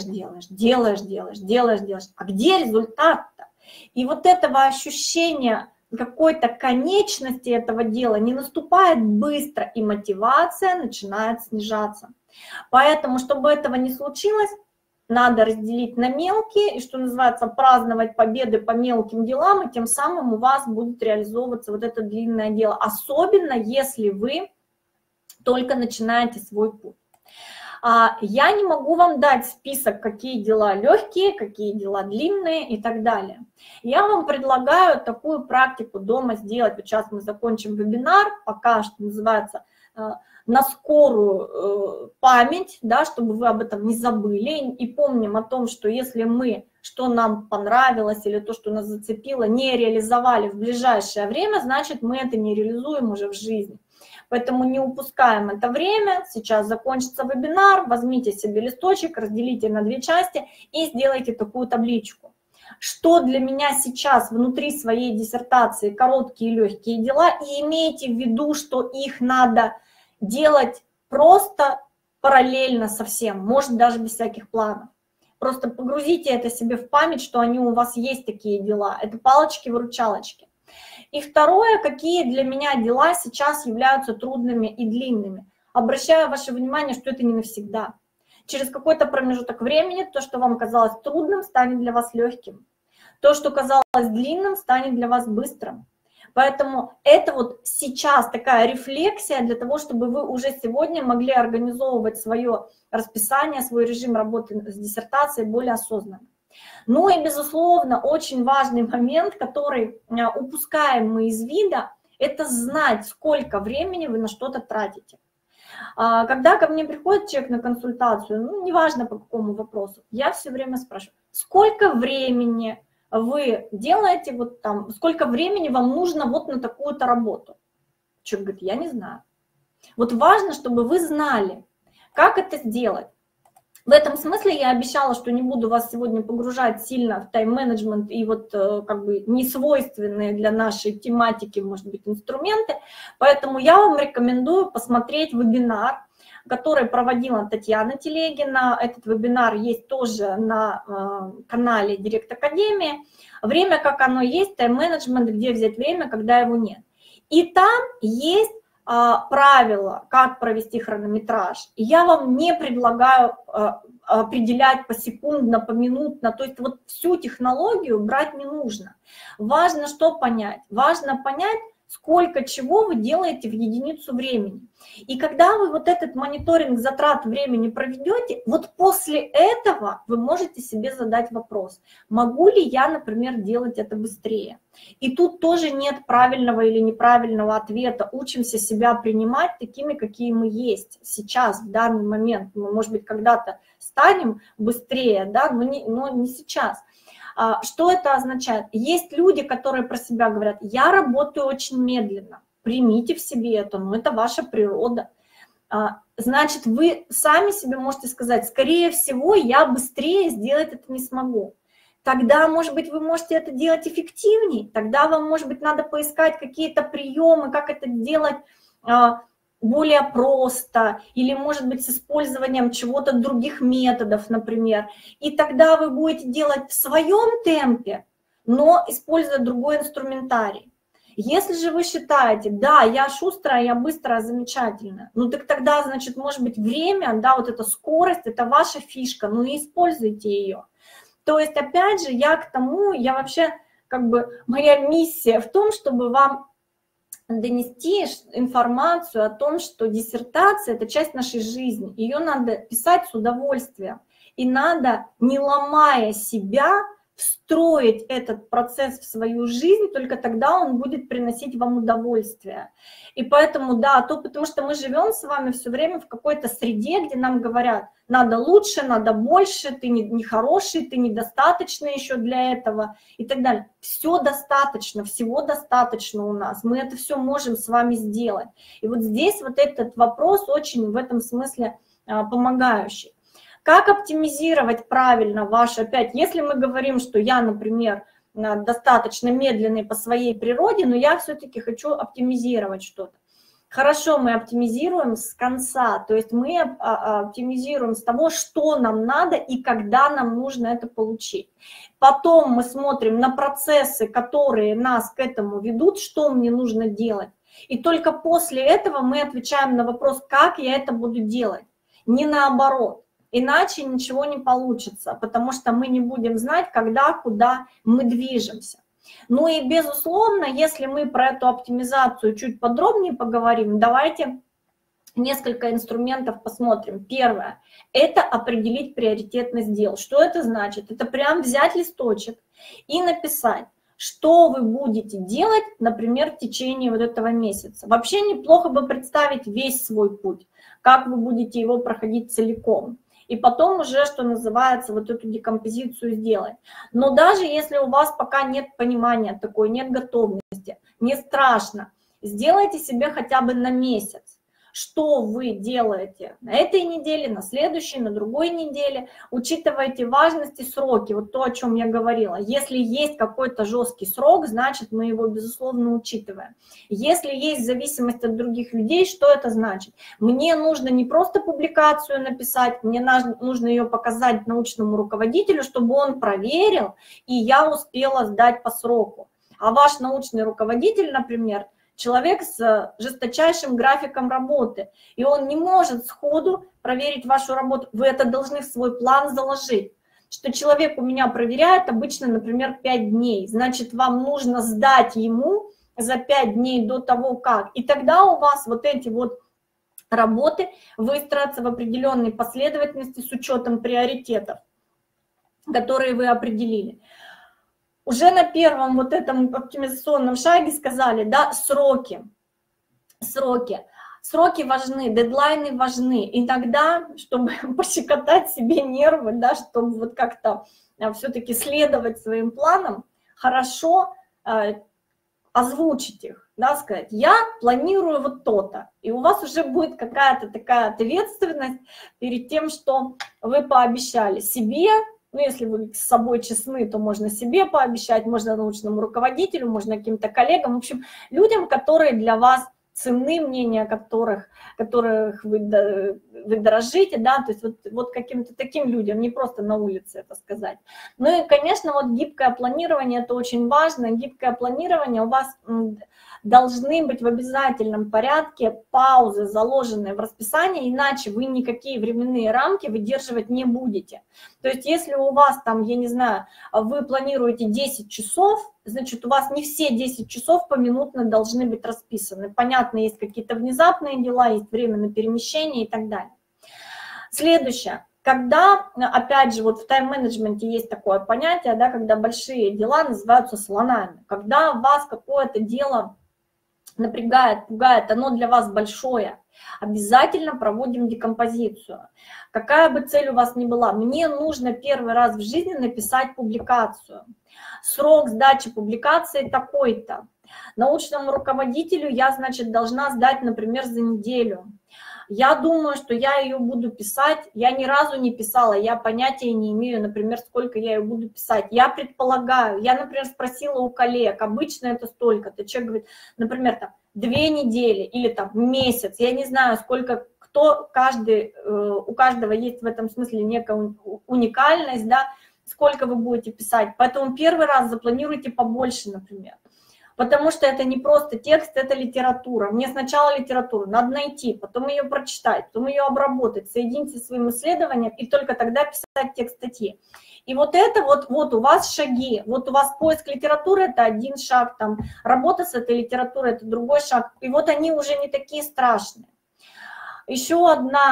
а где результат-то? И вот этого ощущения какой-то конечности этого дела не наступает быстро, и мотивация начинает снижаться. Поэтому, чтобы этого не случилось, надо разделить на мелкие, и, что называется, праздновать победы по мелким делам, и тем самым у вас будет реализовываться вот это длинное дело, особенно если вы только начинаете свой путь. Я не могу вам дать список, какие дела легкие, какие дела длинные и так далее. Я вам предлагаю такую практику дома сделать. Вот сейчас мы закончим вебинар, пока, что называется, на скорую память, да, чтобы вы об этом не забыли. И помним о том, что если мы, что нам понравилось или то, что нас зацепило, не реализовали в ближайшее время, значит, мы это не реализуем уже в жизни. Поэтому не упускаем это время. Сейчас закончится вебинар, возьмите себе листочек, разделите на 2 части и сделайте такую табличку. Что для меня сейчас внутри своей диссертации короткие и легкие дела, и имейте в виду, что их надо делать просто параллельно со всем, может даже без всяких планов. Просто погрузите это себе в память, что они у вас есть, такие дела. Это палочки-выручалочки. И второе, какие для меня дела сейчас являются трудными и длинными. Обращаю ваше внимание, что это не навсегда. Через какой-то промежуток времени то, что вам казалось трудным, станет для вас легким. То, что казалось длинным, станет для вас быстрым. Поэтому это вот сейчас такая рефлексия для того, чтобы вы уже сегодня могли организовывать свое расписание, свой режим работы с диссертацией более осознанно. Ну и, безусловно, очень важный момент, который упускаем мы из вида, это знать, сколько времени вы на что-то тратите. Когда ко мне приходит человек на консультацию, ну, неважно по какому вопросу, я все время спрашиваю, сколько времени вы делаете, вот там, сколько времени вам нужно вот на такую-то работу? Человек говорит, я не знаю. Вот важно, чтобы вы знали, как это сделать. В этом смысле я обещала, что не буду вас сегодня погружать сильно в тайм-менеджмент и вот как бы несвойственные для нашей тематики, может быть, инструменты. Поэтому я вам рекомендую посмотреть вебинар, который проводила Татьяна Телегина. Этот вебинар есть тоже на канале Директ Академии. Время, как оно есть, тайм-менеджмент, где взять время, когда его нет. И там есть правила, как провести хронометраж. И я вам не предлагаю определять посекундно, поминутно, то есть вот всю технологию брать не нужно. Важно что понять? Важно понять, сколько чего вы делаете в единицу времени. И когда вы вот этот мониторинг затрат времени проведете, вот после этого вы можете себе задать вопрос, могу ли я, например, делать это быстрее? И тут тоже нет правильного или неправильного ответа. Учимся себя принимать такими, какие мы есть сейчас, в данный момент. Мы, может быть, когда-то станем быстрее, да, но не сейчас. Что это означает? Есть люди, которые про себя говорят, я работаю очень медленно, примите в себе это, но это ваша природа. Значит, вы сами себе можете сказать, скорее всего, я быстрее сделать это не смогу. Тогда, может быть, вы можете это делать эффективнее, тогда вам, может быть, надо поискать какие-то приемы, как это делать более просто, или, может быть, с использованием чего-то других методов, например. И тогда вы будете делать в своем темпе, но используя другой инструментарий. Если же вы считаете, да, я шустрая, я быстрая, замечательно, ну так тогда, значит, может быть, время, да, вот эта скорость, это ваша фишка, ну и используйте ее. То есть, опять же, я вообще, как бы, моя миссия в том, чтобы вам донести информацию о том, что диссертация – это часть нашей жизни. Ее надо писать с удовольствием. И надо, не ломая себя, встроить этот процесс в свою жизнь, только тогда он будет приносить вам удовольствие. И поэтому, да, потому что мы живем с вами все время в какой-то среде, где нам говорят, надо лучше, надо больше, ты не хороший, ты недостаточно еще для этого и так далее. Все достаточно, всего достаточно у нас, мы это все можем с вами сделать. И вот здесь вот этот вопрос очень в этом смысле помогающий. Как оптимизировать правильно опять, если мы говорим, что я, например, достаточно медленный по своей природе, но я все-таки хочу оптимизировать что-то. Хорошо, мы оптимизируем с конца, то есть мы оптимизируем с того, что нам надо и когда нам нужно это получить. Потом мы смотрим на процессы, которые нас к этому ведут, что мне нужно делать. И только после этого мы отвечаем на вопрос, как я это буду делать, не наоборот. Иначе ничего не получится, потому что мы не будем знать, когда, куда мы движемся. Ну и, безусловно, если мы про эту оптимизацию чуть подробнее поговорим, давайте несколько инструментов посмотрим. Первое – это определить приоритетность дел. Что это значит? Это прям взять листочек и написать, что вы будете делать, например, в течение вот этого месяца. Вообще неплохо бы представить весь свой путь, как вы будете его проходить целиком. И потом уже, что называется, вот эту декомпозицию сделать. Но даже если у вас пока нет понимания такой, нет готовности, не страшно, сделайте себе хотя бы на месяц. что вы делаете на этой неделе, на следующей, на другой неделе. Учитывайте важность и сроки, вот то, о чем я говорила. Если есть какой-то жесткий срок, значит, мы его, безусловно, учитываем. Если есть зависимость от других людей, что это значит? Мне нужно не просто публикацию написать, мне нужно ее показать научному руководителю, чтобы он проверил, и я успела сдать по сроку. А ваш научный руководитель, например, человек с жесточайшим графиком работы, и он не может сходу проверить вашу работу. Вы это должны в свой план заложить, что человек у меня проверяет обычно, например, 5 дней. Значит, вам нужно сдать ему за 5 дней до того, как. И тогда у вас вот эти вот работы выстроятся в определенной последовательности с учетом приоритетов, которые вы определили. Уже на первом вот этом оптимизационном шаге сказали, да, сроки. Сроки важны, дедлайны важны. Иногда, чтобы пощекотать себе нервы, да, чтобы вот как-то все-таки следовать своим планам, хорошо озвучить их, да, сказать, я планирую вот то-то. И у вас уже будет какая-то такая ответственность перед тем, что вы пообещали себе. Ну, если вы с собой честны, то можно себе пообещать, можно научному руководителю, можно каким-то коллегам, в общем, людям, которые для вас ценны, мнения которых вы дорожите, да, то есть вот каким-то таким людям, не просто на улице это сказать. Ну и, конечно, вот гибкое планирование, это очень важно. Гибкое планирование, у вас должны быть в обязательном порядке паузы, заложенные в расписании, иначе вы никакие временные рамки выдерживать не будете. То есть если у вас там, я не знаю, вы планируете 10 часов, значит, у вас не все 10 часов поминутно должны быть расписаны. Понятно, есть какие-то внезапные дела, есть время на перемещение и так далее. Следующее. Когда, опять же, вот в тайм-менеджменте есть такое понятие, да, когда большие дела называются слонами. Когда вас какое-то дело напрягает, пугает, оно для вас большое, обязательно проводим декомпозицию. Какая бы цель у вас ни была, мне нужно первый раз в жизни написать публикацию. Срок сдачи публикации такой-то. Научному руководителю я, значит, должна сдать, например, за неделю. Я думаю, что я ее буду писать. Я ни разу не писала, я понятия не имею, например, сколько я ее буду писать. Я предполагаю, я, например, спросила у коллег, обычно это столько-то. Человек говорит, например, там 2 недели или там месяц. Я не знаю, сколько, у каждого есть в этом смысле некая уникальность, да, сколько вы будете писать. Поэтому первый раз запланируйте побольше, например. Потому что это не просто текст, это литература. Мне сначала литературу надо найти, потом ее прочитать, потом ее обработать, соединить со своим исследованием и только тогда писать текст статьи. И вот это вот у вас шаги. Вот у вас поиск литературы – это один шаг, там, работа с этой литературой – это другой шаг. И вот они уже не такие страшные. Еще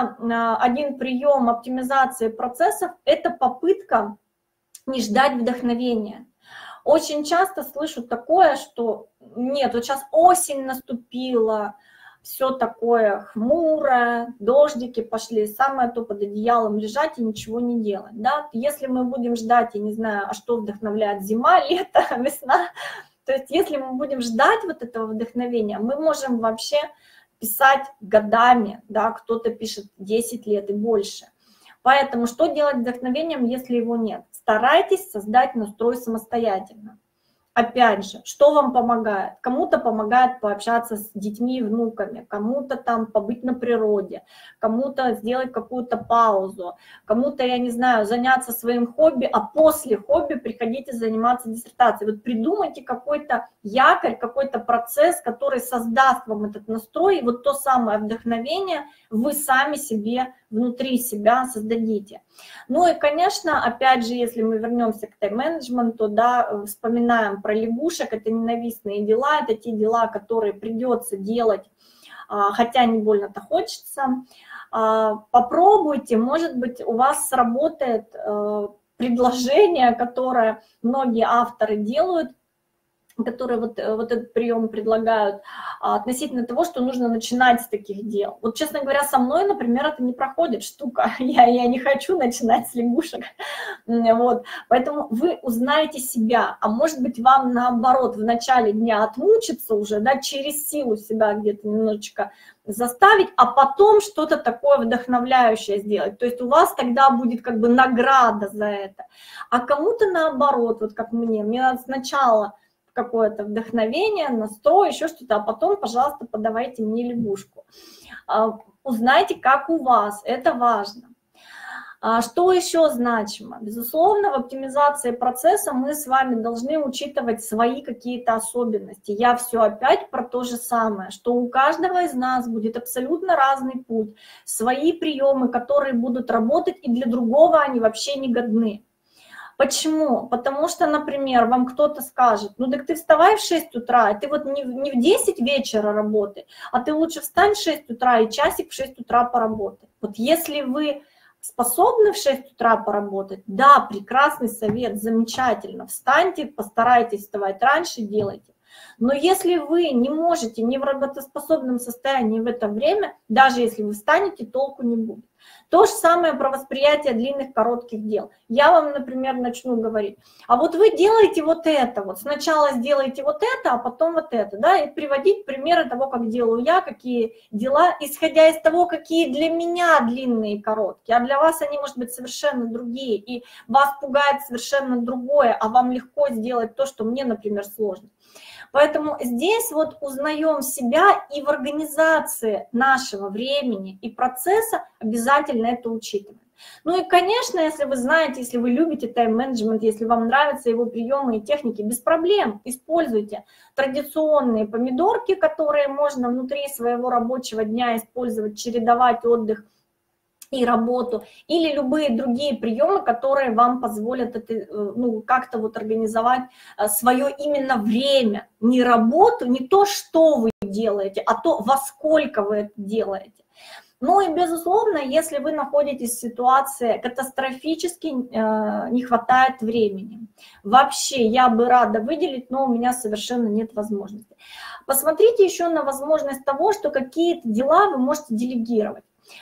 один прием оптимизации процессов – это попытка не ждать вдохновения. Очень часто слышу такое, что нет, вот сейчас осень наступила, все такое хмурое, дождики пошли, самое то под одеялом лежать и ничего не делать. Да? Если мы будем ждать, я не знаю, а что вдохновляет, зима, лето, весна, то есть если мы будем ждать вот этого вдохновения, мы можем вообще писать годами, да? Кто-то пишет 10 лет и больше. Поэтому что делать с вдохновением, если его нет? Старайтесь создать настрой самостоятельно. Опять же, что вам помогает? Кому-то помогает пообщаться с детьми и внуками, кому-то там побыть на природе, кому-то сделать какую-то паузу, кому-то, я не знаю, заняться своим хобби, а после хобби приходите заниматься диссертацией. Вот придумайте какой-то якорь, какой-то процесс, который создаст вам этот настрой, и вот то самое вдохновение вы сами себе, внутри себя создадите. Ну и, конечно, опять же, если мы вернемся к тайм-менеджменту, да, вспоминаем про лягушек, это ненавистные дела, это те дела, которые придется делать, хотя не больно-то хочется. Попробуйте, может быть, у вас сработает предложение, которое многие авторы делают, которые вот этот прием предлагают, относительно того, что нужно начинать с таких дел. Вот, честно говоря, со мной, например, это не проходит штука. Я не хочу начинать с лягушек. Вот. Поэтому вы узнаете себя, а может быть, вам наоборот в начале дня отмучиться уже, да, через силу себя где-то немножечко заставить, а потом что-то такое вдохновляющее сделать. То есть у вас тогда будет как бы награда за это. А кому-то наоборот, вот как мне надо сначала какое-то вдохновение, настрой, еще что-то, а потом, пожалуйста, подавайте мне лягушку. Узнайте, как у вас, это важно. Что еще значимо? Безусловно, в оптимизации процесса мы с вами должны учитывать свои какие-то особенности. Я все опять про то же самое, что у каждого из нас будет абсолютно разный путь, свои приемы, которые будут работать, и для другого они вообще не годны. Почему? Потому что, например, вам кто-то скажет, ну так ты вставай в 6 утра, и ты вот не в 10 вечера работай, а ты лучше встань в 6 утра и часик в 6 утра поработай. Вот если вы способны в 6 утра поработать, да, прекрасный совет, замечательно, встаньте, постарайтесь вставать раньше, делайте. Но если вы не можете, не в работоспособном состоянии в это время, даже если вы встанете, толку не будет. То же самое про восприятие длинных, коротких дел. Я вам, например, начну говорить, а вот вы делаете вот это, вот сначала сделаете вот это, а потом вот это, да, и приводить примеры того, как делаю я, какие дела, исходя из того, какие для меня длинные и короткие, а для вас они, может быть, совершенно другие, и вас пугает совершенно другое, а вам легко сделать то, что мне, например, сложно. Поэтому здесь вот узнаем себя, и в организации нашего времени и процесса обязательно это учитываем. Ну и, конечно, если вы знаете, если вы любите тайм-менеджмент, если вам нравятся его приемы и техники, без проблем используйте традиционные помидорки, которые можно внутри своего рабочего дня использовать, чередовать отдых и работу, или любые другие приемы, которые вам позволят это, ну, как-то вот организовать свое именно время, не работу, не то, что вы делаете, а то, во сколько вы это делаете. Ну и, безусловно, если вы находитесь в ситуации катастрофически не хватает времени, вообще я бы рада выделить, но у меня совершенно нет возможности. Посмотрите еще на возможность того, что какие-то дела вы можете делегировать.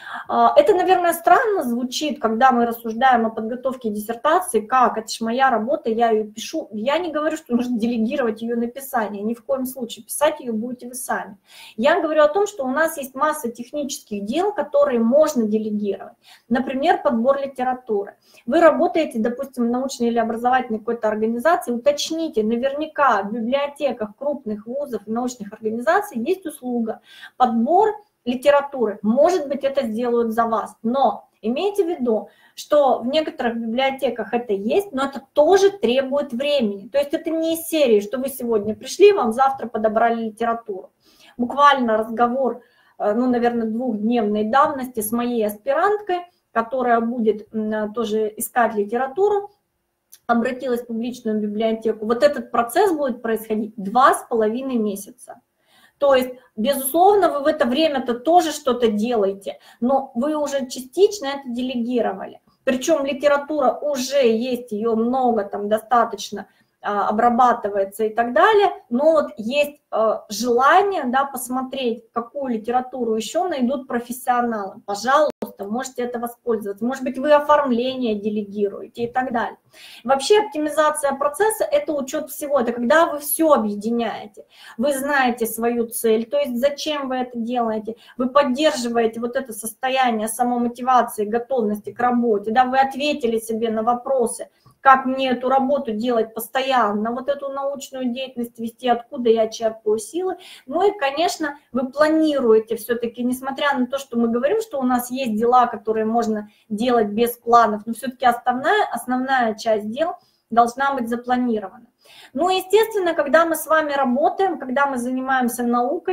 Это, наверное, странно звучит, когда мы рассуждаем о подготовке диссертации, как, это же моя работа, я ее пишу. Я не говорю, что нужно делегировать ее написание, ни в коем случае, писать ее будете вы сами. Я говорю о том, что у нас есть масса технических дел, которые можно делегировать. Например, подбор литературы. Вы работаете, допустим, в научной или образовательной какой-то организации, уточните, наверняка в библиотеках крупных вузов и научных организаций есть услуга подбор литературы. Может быть, это сделают за вас, но имейте в виду, что в некоторых библиотеках это есть, но это тоже требует времени. То есть это не из серии, что вы сегодня пришли, вам завтра подобрали литературу. Буквально разговор, ну, наверное, 2-дневной давности с моей аспиранткой, которая будет тоже искать литературу, обратилась в публичную библиотеку. Вот этот процесс будет происходить 2,5 месяца. То есть, безусловно, вы в это время-то тоже что-то делаете, но вы уже частично это делегировали. Причем литература уже есть, ее много, там достаточно обрабатывается и так далее, но вот есть желание, да, посмотреть, какую литературу еще найдут профессионалы. Пожалуйста, можете это воспользоваться. Может быть, вы оформление делегируете и так далее. Вообще оптимизация процесса – это учет всего, это когда вы все объединяете. Вы знаете свою цель, то есть зачем вы это делаете, вы поддерживаете вот это состояние самомотивации, готовности к работе, да, вы ответили себе на вопросы, как мне эту работу делать постоянно, вот эту научную деятельность вести, откуда я черпаю силы. Ну и, конечно, вы планируете все-таки, несмотря на то, что мы говорим, что у нас есть дела, которые можно делать без планов, но все-таки основная часть дел должна быть запланирована. Ну, естественно, когда мы с вами работаем, когда мы занимаемся наукой,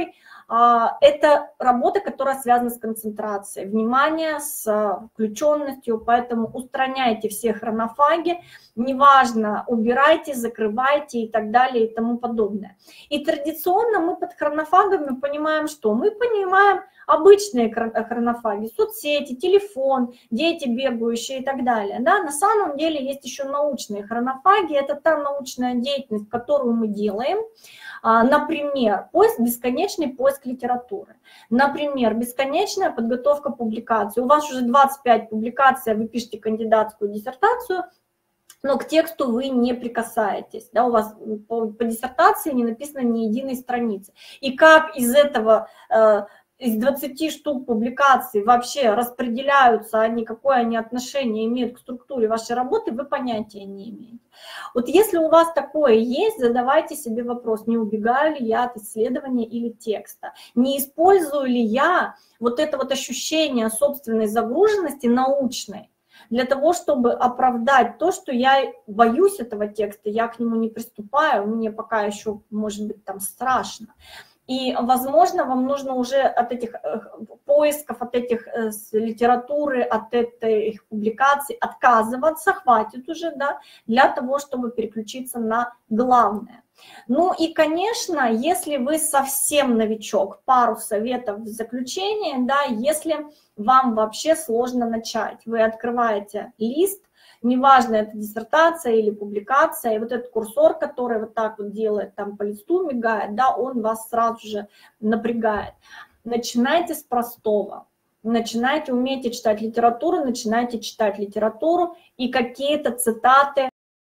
Это работа, которая связана с концентрацией, внимание, с включенностью, поэтому устраняйте все хронофаги, неважно, убирайте, закрывайте и так далее и тому подобное. И традиционно мы под хронофагами понимаем что? Мы понимаем обычные хронофаги, соцсети, телефон, дети бегающие и так далее. Да? На самом деле есть еще научные хронофаги, это та научная деятельность, которую мы делаем. Например, бесконечный поиск литературы. Например, бесконечная подготовка публикаций. У вас уже 25 публикаций, вы пишете кандидатскую диссертацию, но к тексту вы не прикасаетесь. Да, у вас по диссертации не написано ни единой страницы. И как из этого, из 20 штук публикаций вообще распределяются они, какое они отношение имеют к структуре вашей работы, вы понятия не имеете. Вот если у вас такое есть, задавайте себе вопрос, не убегаю ли я от исследования или текста, не использую ли я вот это вот ощущение собственной загруженности научной, для того, чтобы оправдать то, что я боюсь этого текста, я к нему не приступаю, мне пока еще, может быть, там страшно. И, возможно, вам нужно уже от этих поисков, от этих литературы, от этих публикаций отказываться, хватит уже, да, для того, чтобы переключиться на главное. Ну и, конечно, если вы совсем новичок, пару советов в заключение, да, если вам вообще сложно начать, вы открываете лист, неважно, это диссертация или публикация, и вот этот курсор, который вот так вот делает, там по листу мигает, да, он вас сразу же напрягает. Начинайте с простого. Начинайте, умейте читать литературу, начинайте читать литературу и какие-то цитаты.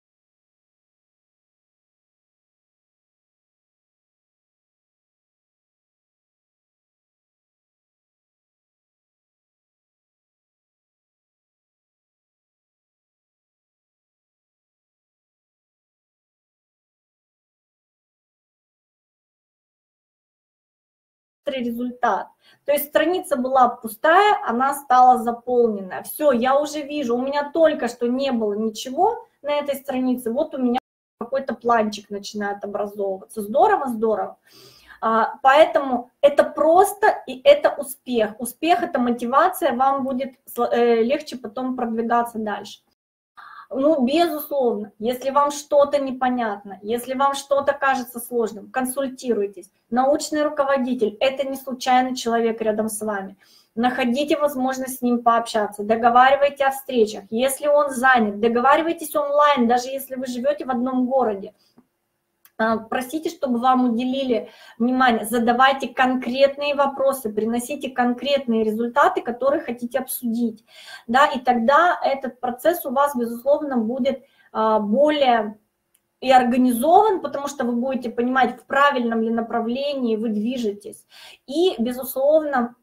Результат. То есть страница была пустая, она стала заполненная. Все, я уже вижу, у меня только что не было ничего на этой странице, вот у меня какой-то планчик начинает образовываться. Здорово, здорово. Поэтому это просто и это успех. Успех – это мотивация, вам будет легче потом продвигаться дальше. Ну, безусловно, если вам что-то непонятно, если вам что-то кажется сложным, консультируйтесь. Научный руководитель – это не случайный человек рядом с вами. Находите возможность с ним пообщаться, договаривайте о встречах. Если он занят, договаривайтесь онлайн, даже если вы живете в одном городе. Просите, чтобы вам уделили внимание, задавайте конкретные вопросы, приносите конкретные результаты, которые хотите обсудить. Да, и тогда этот процесс у вас, безусловно, будет более и организован, потому что вы будете понимать, в правильном ли направлении вы движетесь. И, безусловно,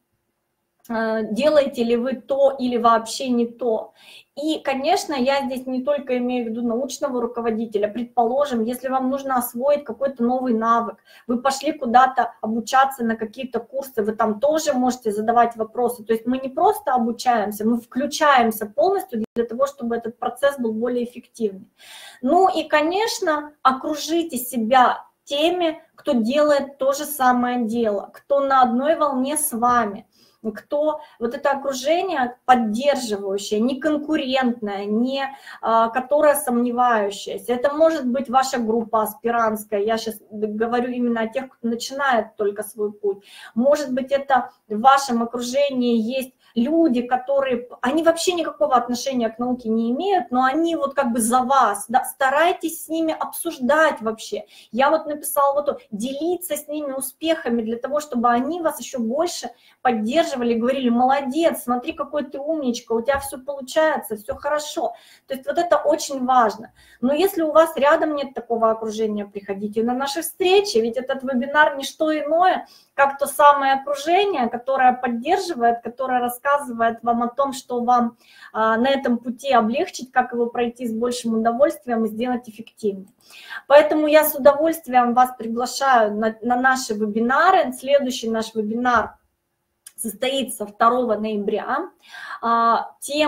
делаете ли вы то или вообще не то. И, конечно, я здесь не только имею в виду научного руководителя. Предположим, если вам нужно освоить какой-то новый навык, вы пошли куда-то обучаться на какие-то курсы, вы там тоже можете задавать вопросы. То есть мы не просто обучаемся, мы включаемся полностью для того, чтобы этот процесс был более эффективным. Ну и, конечно, окружите себя теми, кто делает то же самое дело, кто на одной волне с вами. Кто вот это окружение поддерживающее, не конкурентное, не которое сомневающееся. Это может быть ваша группа аспирантская, я сейчас говорю именно о тех, кто начинает только свой путь. Может быть, это в вашем окружении есть люди, которые, они вообще никакого отношения к науке не имеют, но они вот как бы за вас, да, старайтесь с ними обсуждать вообще. Я вот написала вот то, делиться с ними успехами для того, чтобы они вас еще больше поддерживали, говорили, молодец, смотри, какой ты умничка, у тебя все получается, все хорошо. То есть вот это очень важно. Но если у вас рядом нет такого окружения, приходите на наши встречи, ведь этот вебинар не что иное, как то самое окружение, которое поддерживает, которое рассказывает вам о том, что вам на этом пути облегчить, как его пройти с большим удовольствием и сделать эффективнее. Поэтому я с удовольствием вас приглашаю на наши вебинары. Следующий наш вебинар состоится 2 ноября. Тема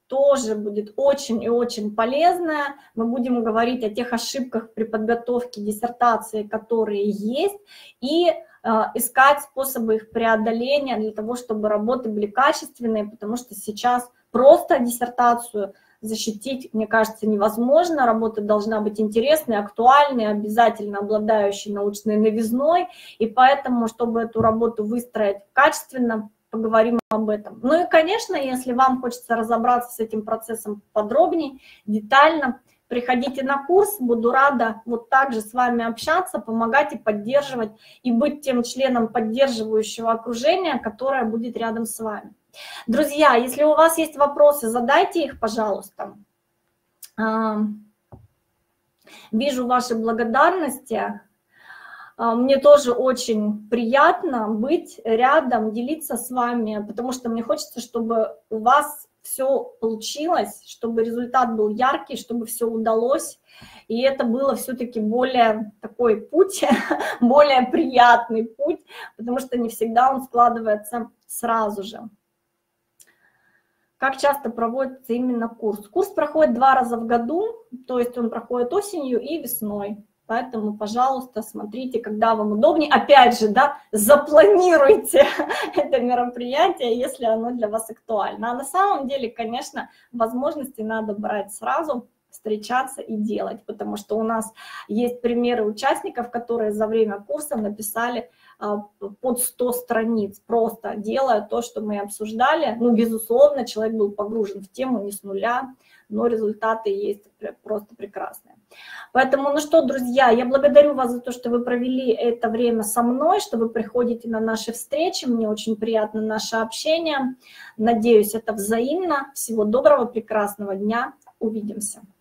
тоже будет очень и очень полезная. Мы будем говорить о тех ошибках при подготовке диссертации, которые есть, и искать способы их преодоления для того, чтобы работы были качественные, потому что сейчас просто диссертацию защитить, мне кажется, невозможно. Работа должна быть интересной, актуальной, обязательно обладающей научной новизной, и поэтому, чтобы эту работу выстроить качественно, поговорим об этом. Ну и, конечно, если вам хочется разобраться с этим процессом подробнее, детально, приходите на курс, буду рада вот так же с вами общаться, помогать и поддерживать, и быть тем членом поддерживающего окружения, которое будет рядом с вами. Друзья, если у вас есть вопросы, задайте их, пожалуйста. Вижу ваши благодарности. Мне тоже очень приятно быть рядом, делиться с вами, потому что мне хочется, чтобы у вас все получилось, чтобы результат был яркий, чтобы все удалось. И это было все-таки более такой путь, более приятный путь, потому что не всегда он складывается сразу же. Как часто проводится именно курс? Курс проходит 2 раза в году, то есть он проходит осенью и весной. Поэтому, пожалуйста, смотрите, когда вам удобнее. Опять же, да, запланируйте это мероприятие, если оно для вас актуально. А на самом деле, конечно, возможности надо брать сразу, встречаться и делать, потому что у нас есть примеры участников, которые за время курса написали под 100 страниц, просто делая то, что мы обсуждали. Ну, безусловно, человек был погружен в тему не с нуля, но результаты есть просто прекрасные. Поэтому, ну что, друзья, я благодарю вас за то, что вы провели это время со мной, что вы приходите на наши встречи. Мне очень приятно наше общение. Надеюсь, это взаимно. Всего доброго, прекрасного дня. Увидимся.